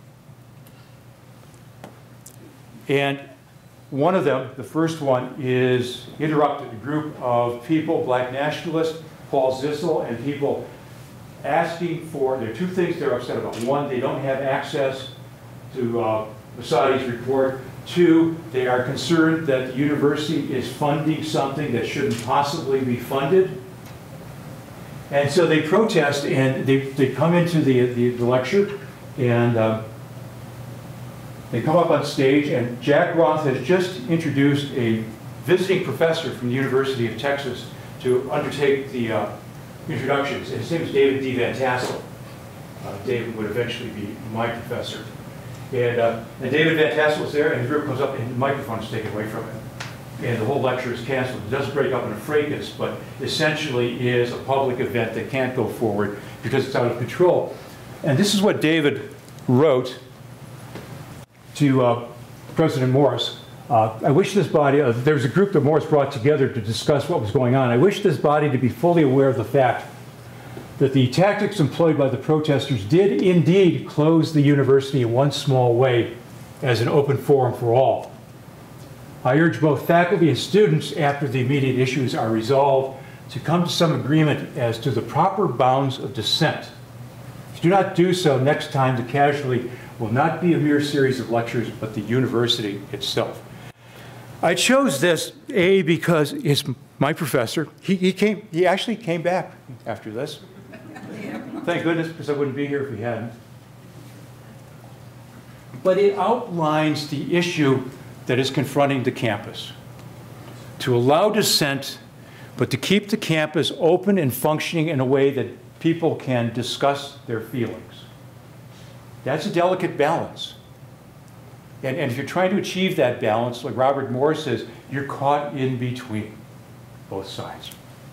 and one of them, the first one, is interrupted. A group of people, black nationalists, Paul Zissel, and people asking for, there are two things they're upset about. One, they don't have access to Masadi's report. Two, they are concerned that the university is funding something that shouldn't possibly be funded. And so they protest, and they come into the lecture, and they come up on stage, and Jack Roth has just introduced a visiting professor from the University of Texas to undertake the introductions. And his name is David D. Van Tassel. David would eventually be my professor. And David Van Tassel was there, and the group comes up, and the microphone is taken away from him. And the whole lecture is canceled. It doesn't break up in a fracas, but essentially is a public event that can't go forward because it's out of control. And this is what David wrote to President Morris. I wish this body, there was a group that Morris brought together to discuss what was going on. I wish this body to be fully aware of the fact that the tactics employed by the protesters did indeed close the university in one small way as an open forum for all. I urge both faculty and students, after the immediate issues are resolved, to come to some agreement as to the proper bounds of dissent. If you do not do so, next time the casualty will not be a mere series of lectures, but the university itself. I chose this, A, because it's my professor. He actually came back after this. Thank goodness, because I wouldn't be here if he hadn't. But it outlines the issue that is confronting the campus. To allow dissent, but to keep the campus open and functioning in a way that people can discuss their feelings. That's a delicate balance. And if you're trying to achieve that balance, like Robert Morris says, you're caught in between both sides.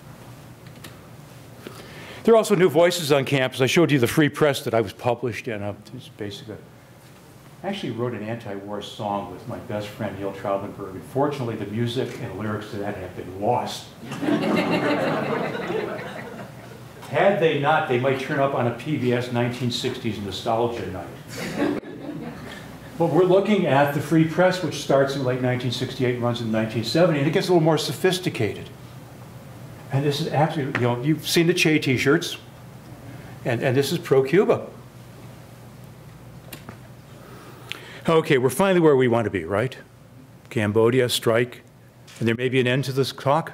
There are also new voices on campus. I showed you the free press that I was published in. It's basically, I actually wrote an anti-war song with my best friend, Neil Traubenberg. Unfortunately, the music and lyrics to that have been lost. Had they not, they might turn up on a PBS 1960s nostalgia night. But we're looking at the free press, which starts in late 1968 and runs in 1970, and it gets a little more sophisticated. And this is absolutely, you know, you've seen the Che t-shirts, and this is pro-Cuba. Okay, we're finally where we want to be, right? Cambodia, strike, and there may be an end to this talk.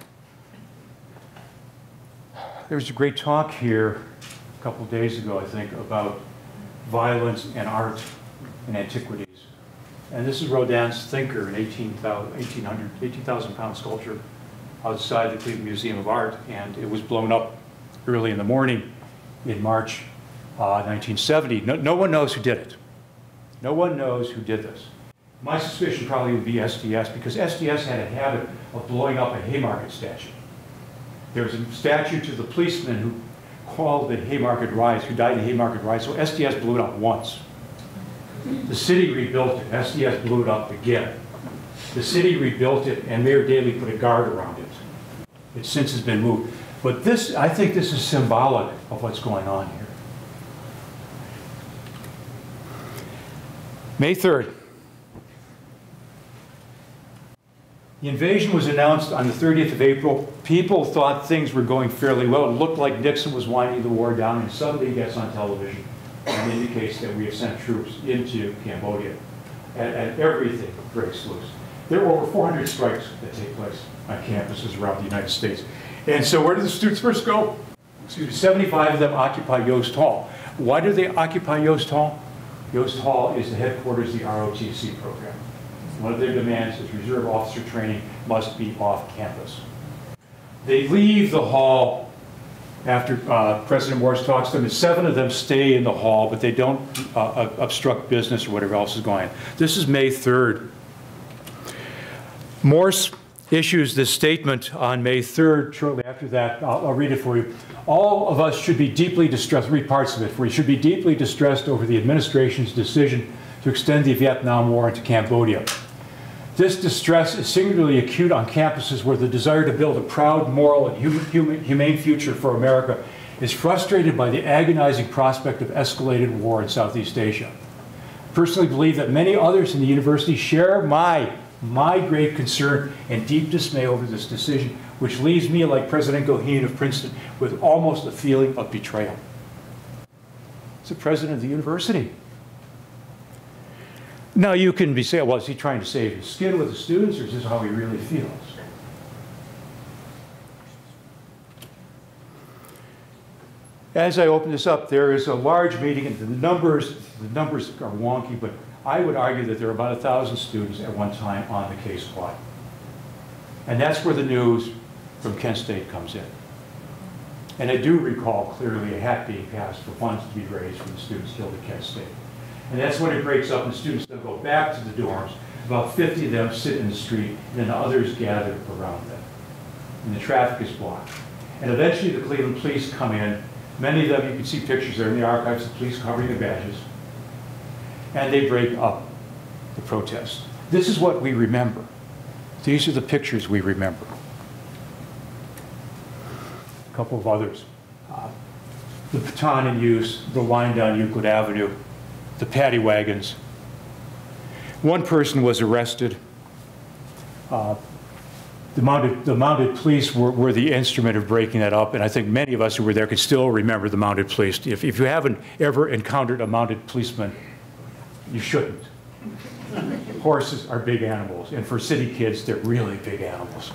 There was a great talk here a couple of days ago, I think, about violence and art and antiquities. And this is Rodin's Thinker, an 18,000-pound sculpture outside the Cleveland Museum of Art, and it was blown up early in the morning in March 1970. No one knows who did it. No one knows who did this. My suspicion probably would be SDS, because SDS had a habit of blowing up a Haymarket statue. There was a statue to the policeman who called the Haymarket riots, who died in the Haymarket riots, so SDS blew it up once. The city rebuilt it. SDS blew it up again. The city rebuilt it, and Mayor Daley put a guard around it. It since has been moved. But this, I think this is symbolic of what's going on here. May 3rd. The invasion was announced on the 30th of April. People thought things were going fairly well. It looked like Nixon was winding the war down, and suddenly he gets on television and indicates that we have sent troops into Cambodia, and everything breaks loose. There are over 400 strikes that take place on campuses around the United States. And so where do the students first go? Excuse me, 75 of them occupy Yost Hall. Why do they occupy Yost Hall? Yost Hall is the headquarters of the ROTC program. One of their demands is reserve officer training must be off campus. They leave the hall after President Morris talks to them, and 7 of them stay in the hall, but they don't obstruct business or whatever else is going on. This is May 3rd. Morris issues this statement on May 3rd. Shortly after that, I'll read it for you. All of us should be deeply distressed, read parts of it, for you should be deeply distressed over the administration's decision to extend the Vietnam War into Cambodia. This distress is singularly acute on campuses where the desire to build a proud, moral, and humane future for America is frustrated by the agonizing prospect of escalated war in Southeast Asia. I personally believe that many others in the university share my great concern and deep dismay over this decision, which leaves me, like President Goheen of Princeton, with almost a feeling of betrayal. It's the president of the university. Now you can be saying, well, is he trying to save his skin with the students, or is this how he really feels? As I open this up, there is a large meeting, and the numbers are wonky, but I would argue that there are about 1,000 students at one time on the case plot. And that's where the news from Kent State comes in. And I do recall clearly a hat being passed for funds to be raised for the students killed at Kent State. And that's when it breaks up and students then go back to the dorms. About 50 of them sit in the street, and then others gather around them. And the traffic is blocked. And eventually the Cleveland police come in. Many of them, you can see pictures there in the archives, the police covering the badges. And they break up the protest. This is what we remember. These are the pictures we remember. A couple of others. The baton in use, the line down Euclid Avenue, the paddy wagons. One person was arrested. The mounted police were the instrument of breaking that up, and I think many of us who were there can still remember the mounted police. If you haven't ever encountered a mounted policeman, you shouldn't. Horses are big animals, and for city kids, they're really big animals.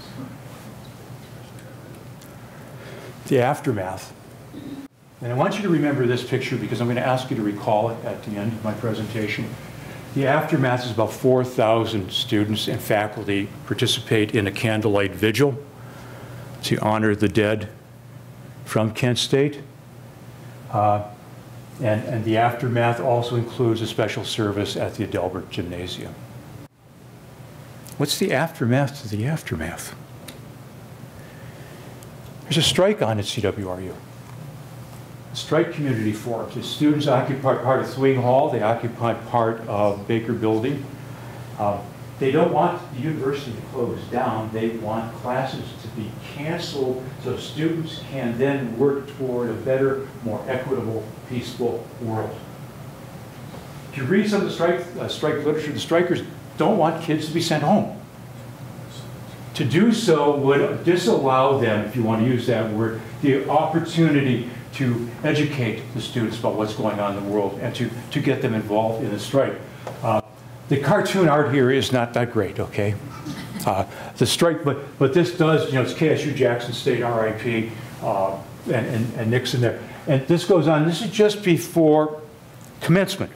The aftermath. And I want you to remember this picture because I'm going to ask you to recall it at the end of my presentation. The aftermath is about 4,000 students and faculty participate in a candlelight vigil to honor the dead from Kent State. And the aftermath also includes a special service at the Adelbert Gymnasium. What's the aftermath to the aftermath? There's a strike on at CWRU. A strike community forms. The students occupy part of Thwing Hall. They occupy part of Baker Building. They don't want the university to close down. They want classes to be canceled so students can then work toward a better, more equitable, peaceful world. If you read some of the strike literature, the strikers don't want kids to be sent home. To do so would disallow them, if you want to use that word, the opportunity to educate the students about what's going on in the world and to get them involved in the strike. The cartoon art here is not that great, okay? The strike, but this does, it's KSU Jackson State, RIP, and Nixon there. And this goes on, this is just before commencement.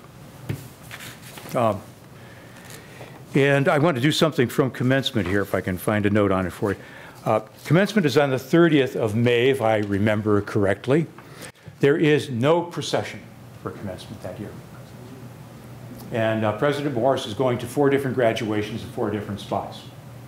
And I want to do something from commencement here, if I can find a note on it for you. Commencement is on the 30th of May, if I remember correctly. There is no procession for commencement that year. And President Morris is going to 4 different graduations in 4 different spots.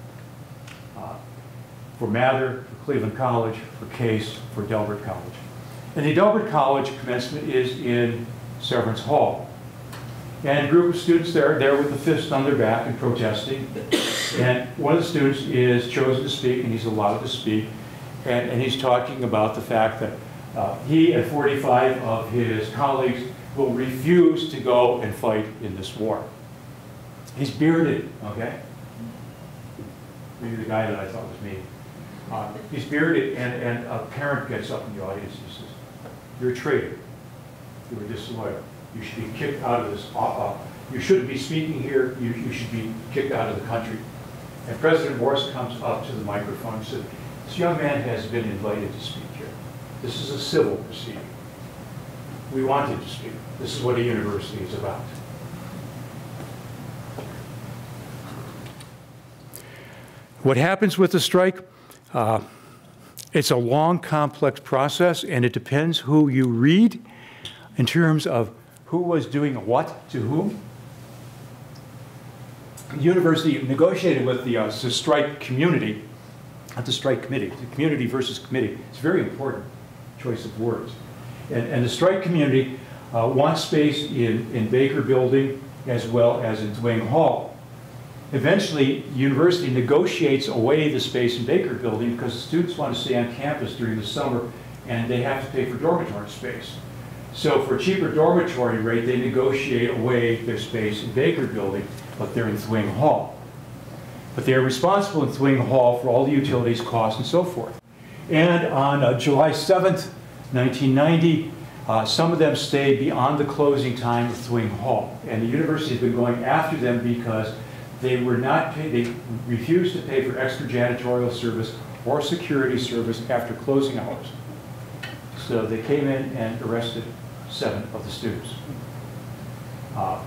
For Mather, for Cleveland College, for Case, for Delbert College. And the Delbert College commencement is in Severance Hall. And a group of students there with the fist on their back and protesting. And one of the students is chosen to speak, and he's allowed to speak. And he's talking about the fact that he and 45 of his colleagues will refuse to go and fight in this war. He's bearded, okay? Maybe the guy that I thought was me. He's bearded, and a parent gets up in the audience and says, "You're a traitor. You're disloyal. You should be kicked out of this. You shouldn't be speaking here. You should be kicked out of the country." And President Morris comes up to the microphone and says, "This young man has been invited to speak here. This is a civil proceeding. We wanted to speak. This is what a university is about." What happens with the strike? It's a long, complex process, and it depends who you read in terms of who was doing what to whom. The university negotiated with the strike community, not the strike committee, the community versus committee. It's a very important choice of words. And the strike community wants space in Baker Building as well as in Thwing Hall. Eventually, the university negotiates away the space in Baker Building because the students want to stay on campus during the summer and they have to pay for dormitory space. So for a cheaper dormitory rate, they negotiate away their space in Baker Building, but they're in Thwing Hall. But they're responsible in Thwing Hall for all the utilities, costs, and so forth. And on July 7th, 1990, some of them stayed beyond the closing time of Thwing Hall. And the university has been going after them because they were not paid, they refused to pay for extra janitorial service or security service after closing hours. So they came in and arrested 7 of the students.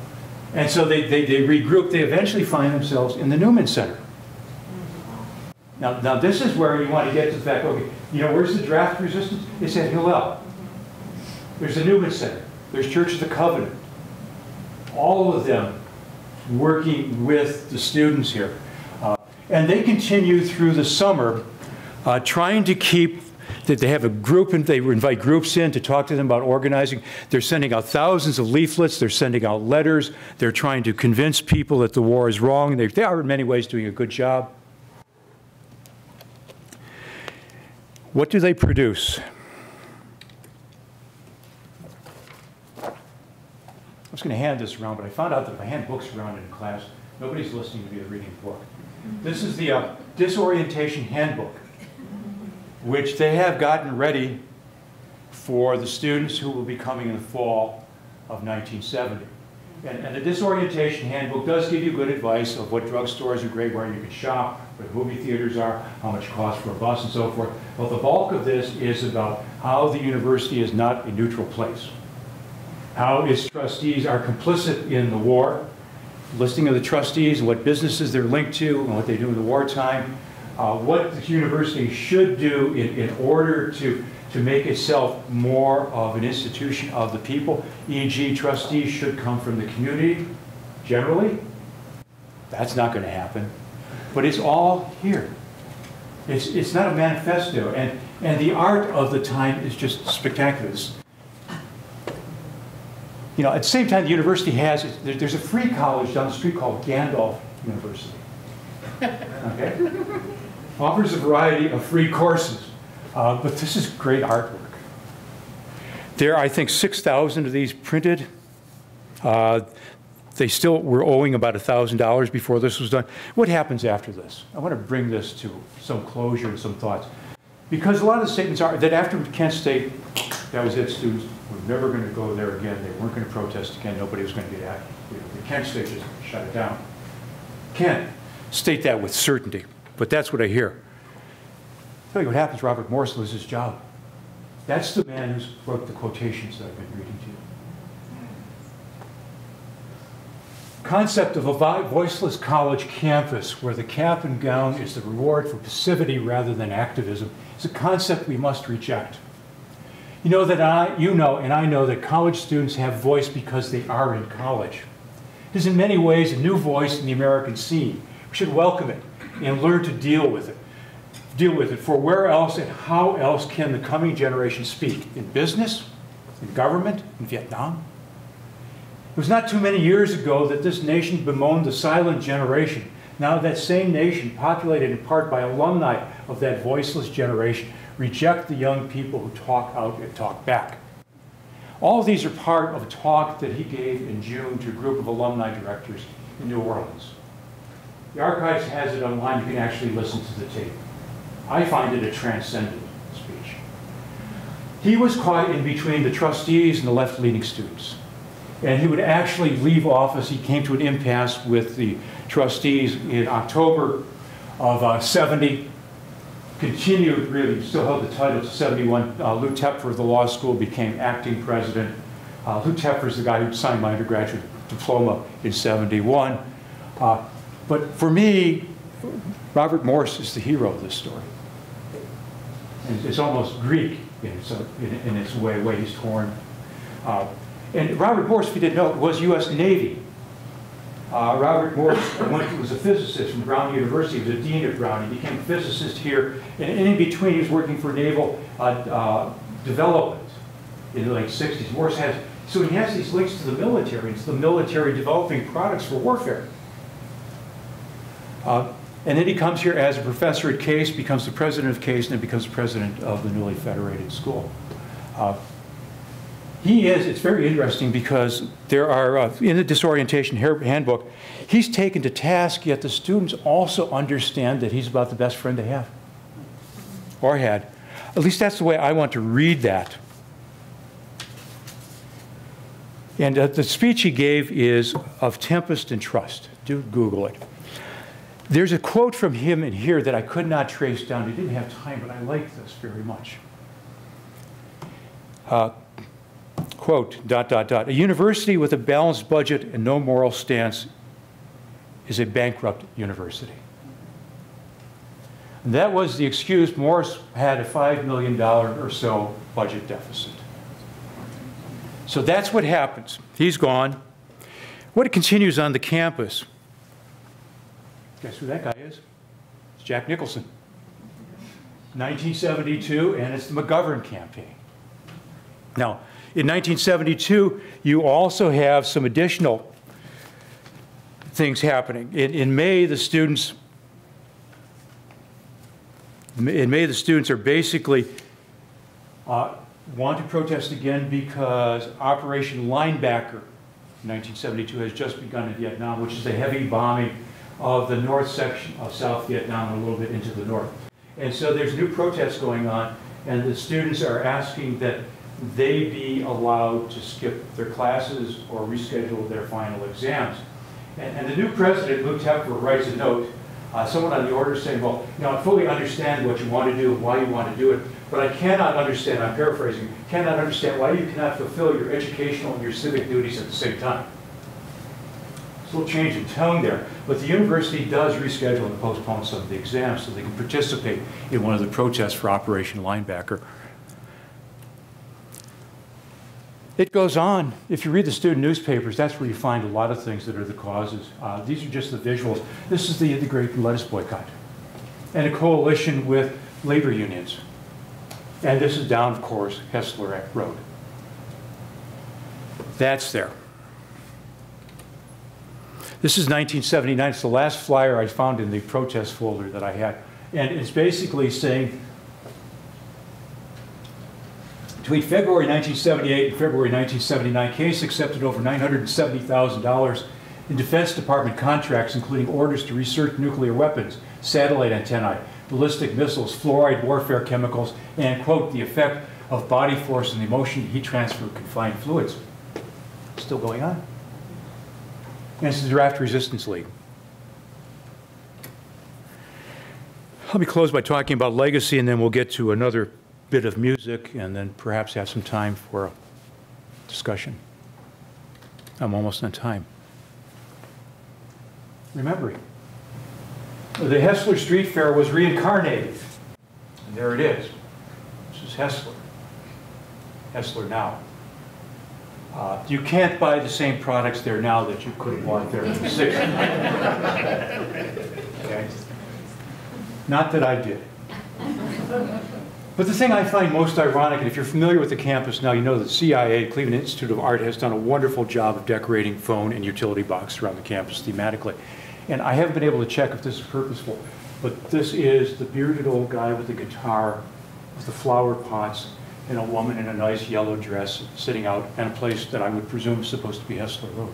And so they regrouped. They eventually find themselves in the Newman Center. Now this is where you want to get to the fact, okay, you know, where's the draft resistance? It's at Hillel. There's the Newman Center. There's Church of the Covenant. All of them working with the students here. And they continue through the summer trying to keep, that they have a group and they invite groups in to talk to them about organizing. They're sending out thousands of leaflets. They're sending out letters. They're trying to convince people that the war is wrong. They are in many ways doing a good job. What do they produce? I was going to hand this around, but I found out that if I hand books around in class, nobody's listening to me reading a book. This is the Disorientation Handbook, which they have gotten ready for the students who will be coming in the fall of 1970. And the Disorientation Handbook does give you good advice of what drugstores are great, where you can shop, where movie theaters are, how much it costs for a bus, and so forth. But the bulk of this is about how the university is not a neutral place, how its trustees are complicit in the war, listing of the trustees and what businesses they're linked to and what they do in the wartime, what the university should do in order to make itself more of an institution of the people, e.g. trustees should come from the community, generally. That's not going to happen. But it's all here. It's not a manifesto. And the art of the time is just spectacular. You know, at the same time, the university has, there's a free college down the street called Gandalf University. Okay? Offers a variety of free courses. But this is great artwork. There are, I think, 6,000 of these printed. They still were owing about $1,000 before this was done. What happens after this? I want to bring this to some closure and some thoughts. Because a lot of the statements are that after Kent State, that was it, students were never going to go there again. They weren't going to protest again. Nobody was going to get active. The Kent State just shut it down. Can't state that with certainty, but that's what I hear. I'll tell you what happens, Robert Morse loses his job. That's the man who wrote the quotations that I've been reading to you. Concept of a voiceless college campus where the cap and gown is the reward for passivity rather than activism is a concept we must reject. You know that and I know that college students have voice because they are in college. It is in many ways a new voice in the American scene. We should welcome it and learn to deal with it. For where else and how else can the coming generation speak? In business? In government? In Vietnam? It was not too many years ago that this nation bemoaned the silent generation. Now that same nation, populated in part by alumni of that voiceless generation, reject the young people who talk out and talk back. All of these are part of a talk that he gave in June to a group of alumni directors in New Orleans. The archives has it online. You can actually listen to the tape. I find it a transcendent speech. He was caught in between the trustees and the left-leaning students. And he would actually leave office. He came to an impasse with the trustees in October of 70. Continued, really, still held the title to 71. Lou Tepfer of the law school became acting president. Lou Tepfer is the guy who signed my undergraduate diploma in 71. But for me, Robert Morse is the hero of this story. And it's almost Greek in its way he's torn. And Robert Morse, if you didn't know, was U.S. Navy. Robert Morse was a physicist from Brown University. He was a dean at Brown. He became a physicist here. And in between, he was working for naval development in the late 60s. Morse has, so he has these links to the military, and to the military developing products for warfare. And then he comes here as a professor at Case, becomes the president of Case, and then becomes the president of the newly federated school. It's very interesting because there are, in the Disorientation Handbook, he's taken to task, yet the students also understand that he's about the best friend they have, or had. At least that's the way I want to read that. And the speech he gave is of tempest and trust. Do Google it. There's a quote from him in here that I could not trace down. I didn't have time, but I like this very much. Quote, ... A university with a balanced budget and no moral stance is a bankrupt university. And that was the excuse. Morris had a $5 million or so budget deficit. So that's what happens. He's gone. What continues on the campus? Guess who that guy is? It's Jack Nicholson. 1972, and it's the McGovern campaign. Now, in 1972, you also have some additional things happening. In May, the students are basically want to protest again because Operation Linebacker in 1972 has just begun in Vietnam, which is a heavy bombing of the north section of South Vietnam and a little bit into the north. And so there's new protests going on, and the students are asking that they be allowed to skip their classes or reschedule their final exams. And the new president, Lou Tepfer, writes a note, someone on the order saying, well, you know, I fully understand what you want to do and why you want to do it, but I cannot understand, I'm paraphrasing, cannot understand why you cannot fulfill your educational and your civic duties at the same time. It's a little change in tone there, but the university does reschedule and postpone some of the exams so they can participate in one of the protests for Operation Linebacker. It goes on. If you read the student newspapers, that's where you find a lot of things that are the causes. These are just the visuals. This is the Great Lettuce Boycott and a coalition with labor unions. And this is down, of course, Hessler Road. That's there. This is 1979. It's the last flyer I found in the protest folder that I had. And it's basically saying, between February 1978 and February 1979, Case accepted over $970,000 in Defense Department contracts, including orders to research nuclear weapons, satellite antennae, ballistic missiles, fluoride warfare chemicals, and, quote, the effect of body force and the motion heat transfer of confined fluids. Still going on. And it's the Draft Resistance League. Let me close by talking about legacy, and then we'll get to another bit of music, and then perhaps have some time for a discussion. I'm almost on time. Remembering. The Hessler Street Fair was reincarnated. And there it is. This is Hessler. Hessler now. You can't buy the same products there now that you could have bought there in the 60s. Okay? Not that I did. But the thing I find most ironic, and if you're familiar with the campus now, you know that CIA, Cleveland Institute of Art, has done a wonderful job of decorating phone and utility box around the campus thematically. And I haven't been able to check if this is purposeful, but this is the bearded old guy with the guitar, with the flower pots, and a woman in a nice yellow dress sitting out in a place that I would presume is supposed to be Hessler Road.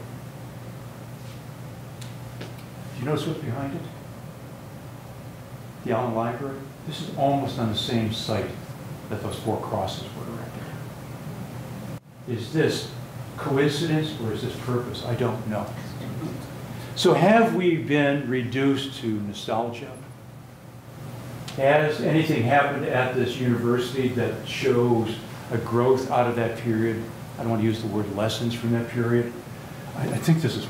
Do you notice what's behind it? The Allen Library. This is almost on the same site that those four crosses were erected. Is this coincidence or is this purpose? I don't know. So have we been reduced to nostalgia? Has anything happened at this university that shows a growth out of that period? I don't want to use the word lessons from that period. I think this is...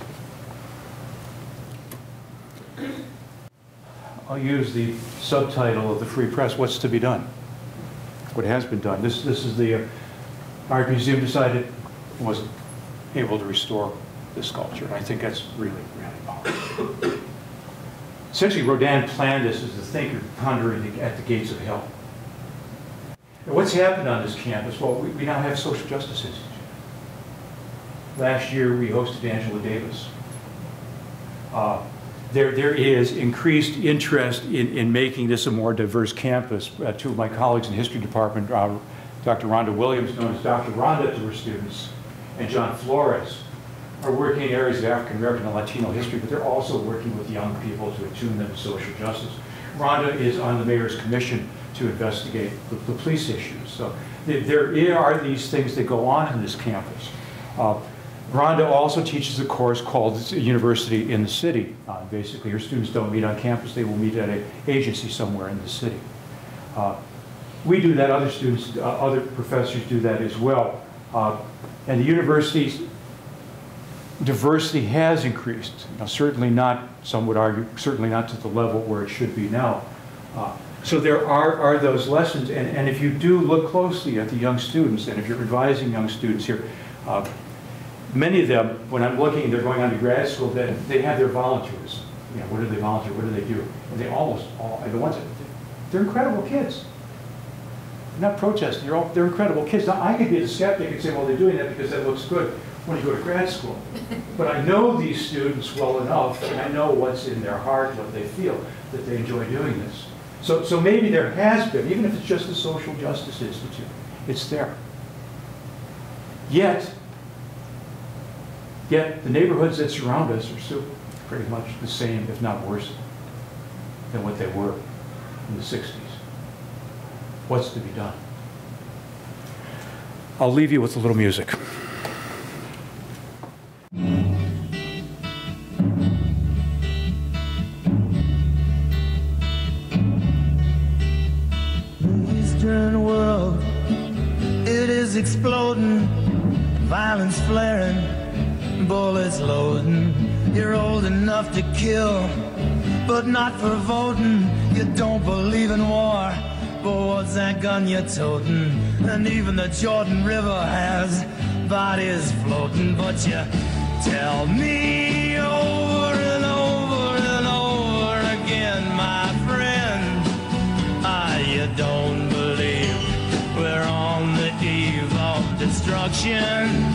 I'll use the subtitle of the Free Press, What's to be Done? What has been done. This is the Art Museum decided it wasn't able to restore this sculpture. And I think that's really, really powerful. Essentially, Rodin planned this as the thinker pondering at the gates of hell. And what's happened on this campus? Well, we now have Social Justice Institute. Last year, we hosted Angela Davis. There is increased interest in making this a more diverse campus. Two of my colleagues in the history department, Dr. Rhonda Williams, known as Dr. Rhonda to her students, and John Flores, are working in areas of African American and Latino history, but they're also working with young people to attune them to social justice. Rhonda is on the mayor's commission to investigate the police issues. So there are these things that go on in this campus. Rhonda also teaches a course called University in the City. Basically, her students don't meet on campus, they will meet at an agency somewhere in the city. We do that, other students, other professors do that as well. And the university's diversity has increased. Now, certainly not, some would argue, certainly not to the level where it should be now. So there are those lessons, and if you do look closely at the young students, and if you're advising young students here, many of them, when I'm looking, they're going on to grad school, they have their volunteers. You know, what do they volunteer? What do they do? And they almost all, the ones that, they're incredible kids. They're not protesting, they're incredible kids. Now, I could be the skeptic and say, well, they're doing that because that looks good when you go to grad school. But I know these students well enough, and I know what's in their heart, what they feel, that they enjoy doing this. So maybe there has been, even if it's just the Social Justice Institute, it's there. Yet the neighborhoods that surround us are still pretty much the same, if not worse, than what they were in the 60s. What's to be done? I'll leave you with a little music. The Eastern world, it is exploding, violence flaring, bullets loading. You're old enough to kill, but not for voting. You don't believe in war, but what's that gun you're toting? And even the Jordan River has bodies floating. But you tell me over and over and over again, my friend, you don't believe we're on the eve of destruction.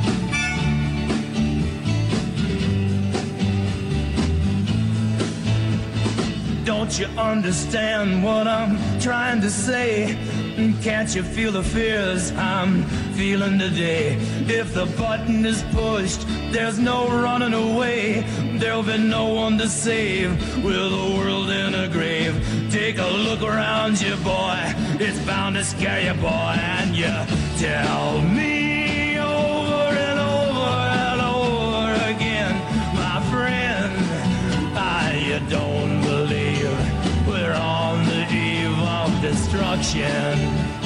Don't you understand what I'm trying to say? Can't you feel the fears I'm feeling today? If the button is pushed, there's no running away. There'll be no one to save with the world in a grave. Take a look around you, boy. It's bound to scare you, boy. And you tell me over and over and over again, my friend, you don't believe we're on the eve of destruction.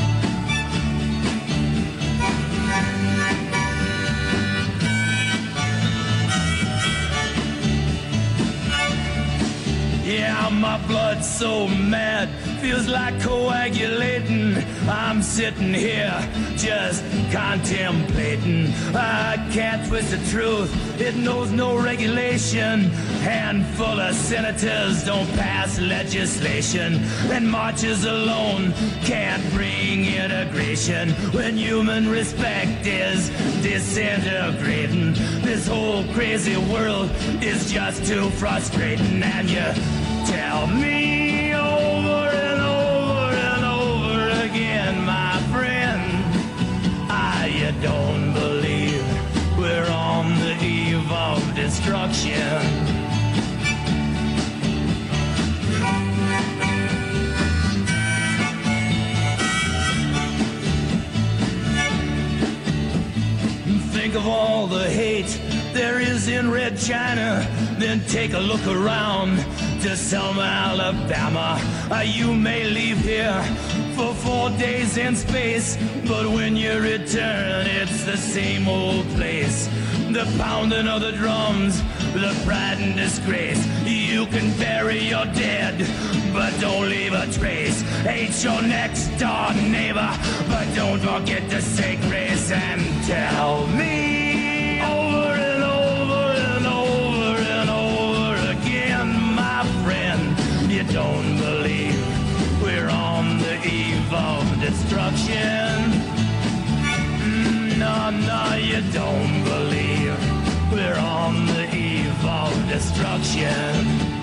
Yeah, my blood's so mad, feels like coagulating. I'm sitting here just contemplating. I can't twist the truth, it knows no regulation. Handful of senators don't pass legislation, and marches alone can't bring integration. When human respect is disintegrating, this whole crazy world is just too frustrating. And you tell me over and over and over again, my friend, you don't believe we're on the eve of destruction. Think of all the hate there is in Red China, then take a look around to Selma, Alabama. You may leave here for 4 days in space, but when you return, it's the same old place. The pounding of the drums, the pride and disgrace. You can bury your dead, but don't leave a trace. Hate your next door neighbor, but don't forget to say grace. And tell me over and over and over and over again, my friend, you don't believe we're on the eve of destruction. No, you don't believe we're on the eve of destruction.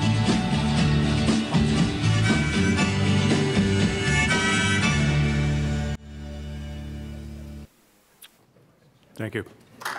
Thank you.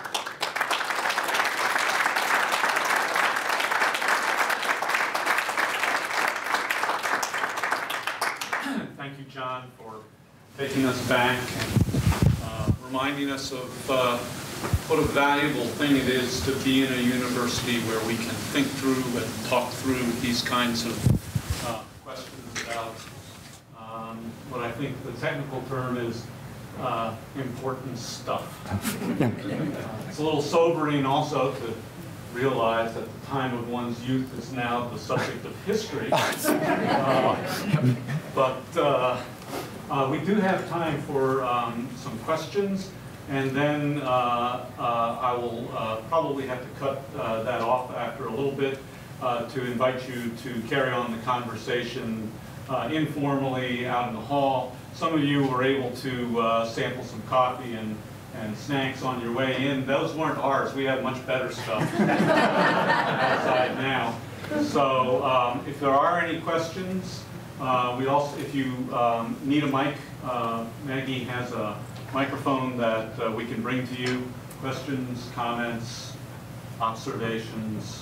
Thank you, John, for taking us back and reminding us of what a valuable thing it is to be in a university where we can think through and talk through these kinds of questions about what I think the technical term is important stuff. It's a little sobering also to realize that the time of one's youth is now the subject of history. We do have time for some questions, and then I will probably have to cut that off after a little bit to invite you to carry on the conversation informally out in the hall. Some of you were able to sample some coffee and snacks on your way in. Those weren't ours. We have much better stuff outside now. So if there are any questions, if you need a mic, Maggie has a microphone that we can bring to you. Questions, comments, observations.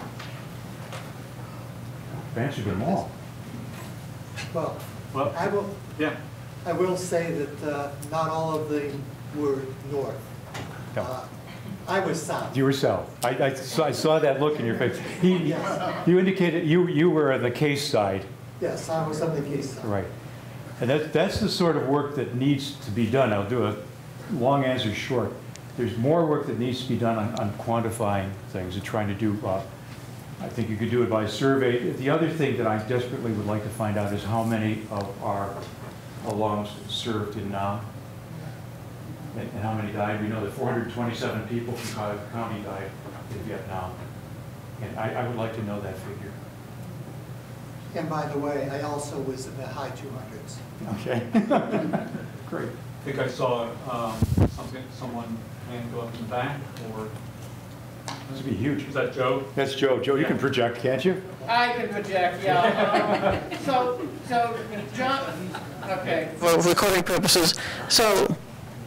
Answered them all. Well, Yeah. I will say that not all of them were north. No. I was south. You were south. I saw that look in your face. You indicated you were on the case side. Yes, I was on the case side. Right. And that's the sort of work that needs to be done. I'll do a long answer short. There's more work that needs to be done on quantifying things and trying to do, I think you could do it by survey. The other thing that I desperately would like to find out is how many of our alums served in Nam and how many died. We know that 427 people from Cuyahoga County died in Vietnam. And I would like to know that figure. And by the way, I also was in the high 200s. Okay. Great. I think I saw someone hand go up in the back, or This would be huge. is that Joe? That's Joe. Joe, you can project, can't you? I can project, yeah. So John, okay. For recording purposes, so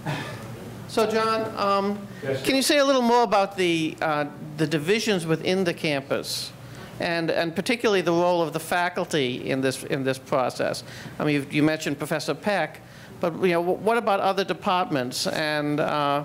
John, Yes, can you say a little more about the divisions within the campus, and particularly the role of the faculty in this process? I mean, you mentioned Professor Peck, but what about other departments, and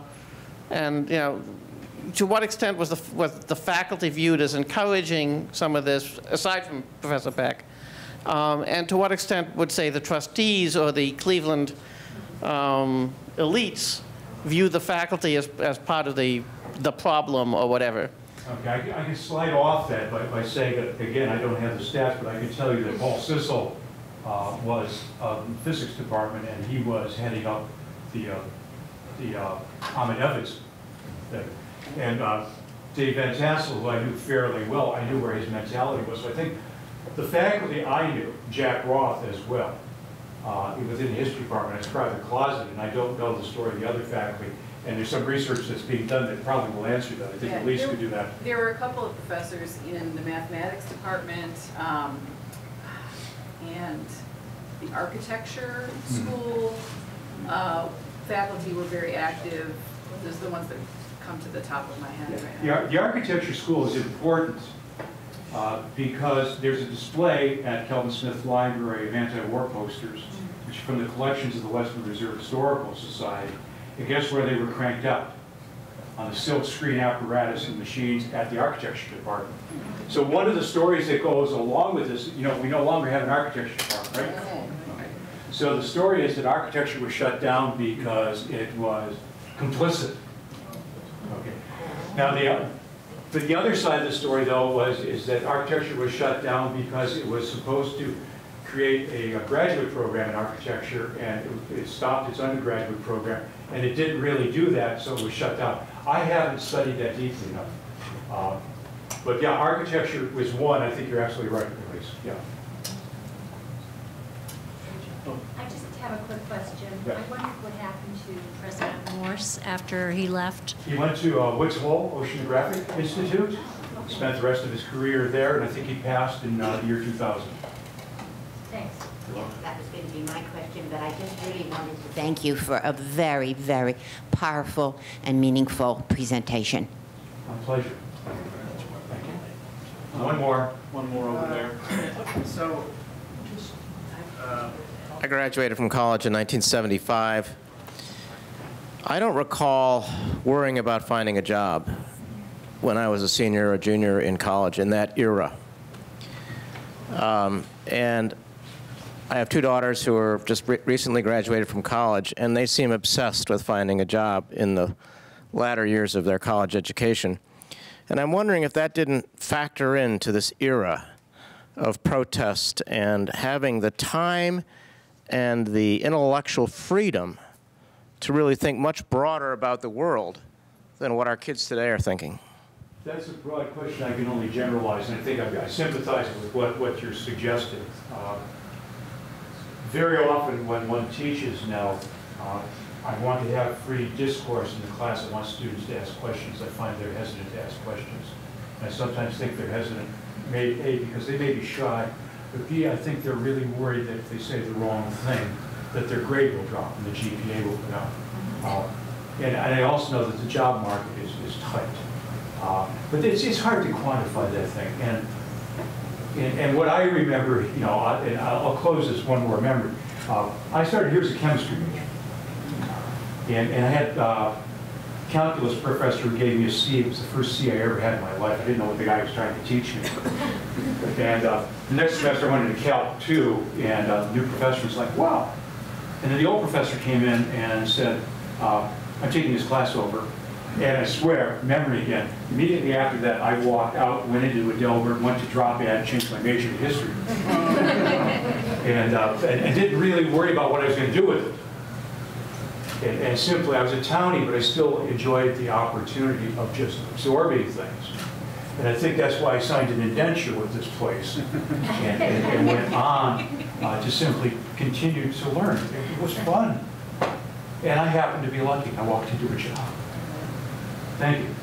to what extent was the faculty viewed as encouraging some of this, aside from Professor Peck? And to what extent would, say, the trustees or the Cleveland elites view the faculty as part of the problem or whatever? Okay, I can slide off that by saying that, again, I don't have the stats, but I can tell you that Paul Sissel was in the physics department, and he was heading up the Ahmed Evans thing. And Dave Van Tassel, who I knew fairly well, I knew where his mentality was. So I think the faculty I knew, Jack Roth as well, within the history department, is private closet, and I don't know the story of the other faculty. And there's some research that's being done that probably will answer that. I think Elise could do that. There were a couple of professors in the mathematics department and the architecture school. Faculty were very active. Those are the ones that come to the top of my head right now. The architecture school is important because there's a display at Kelvin Smith Library of anti-war posters, which are from the collections of the Western Reserve Historical Society. And guess where they were cranked out? On the silk screen apparatus and machines at the architecture department. So one of the stories that goes along with this, we no longer have an architecture department, right? Okay. So the story is that architecture was shut down because it was complicit. Okay. Now the other side of the story, though, is that architecture was shut down because it was supposed to create a graduate program in architecture, and it stopped its undergraduate program, and it didn't really do that, so it was shut down. I haven't studied that deeply enough. But yeah, architecture was one. I think you're absolutely right, Elise. Yeah. I just have a quick question. Yeah. I wondered what happened to President Morse after he left. He went to Woods Hole Oceanographic Institute, spent the rest of his career there, and I think he passed in the year 2000. Thanks. That was going to be my question, but I just really wanted to thank you for a very, very powerful and meaningful presentation. My pleasure. Thank you. One more over there. So, I graduated from college in 1975. I don't recall worrying about finding a job when I was a senior or junior in college in that era. And I have two daughters who are just recently graduated from college, and they seem obsessed with finding a job in the latter years of their college education. And I'm wondering if that didn't factor into this era of protest and having the time and the intellectual freedom to really think much broader about the world than what our kids today are thinking. That's a broad question. I can only generalize, and I think I sympathize with what you're suggesting. Very often when one teaches now, I want to have free discourse in the class. I want students to ask questions. I find they're hesitant to ask questions. And I sometimes think they're hesitant, A, because they may be shy, but B, I think they're really worried that if they say the wrong thing, that their grade will drop and the GPA will go down. And I also know that the job market is tight. But it's hard to quantify that thing. And what I remember, you know, and I'll close this one more memory. I started here as a chemistry major. And I had a calculus professor who gave me a C. It was the first C I ever had in my life. I didn't know what the guy was trying to teach me. And the next semester I went into Calc 2, and the new professor was like, wow. And then the old professor came in and said, I'm taking this class over. And I swear, memory again, immediately after that, I walked out, went into Adelbert, went to drop in, changed my major to history. And didn't really worry about what I was going to do with it. And simply, I was a townie, but I still enjoyed the opportunity of just absorbing things. And I think that's why I signed an indenture with this place and went on to simply continue to learn. It was fun. And I happened to be lucky. I walked into a job. Thank you.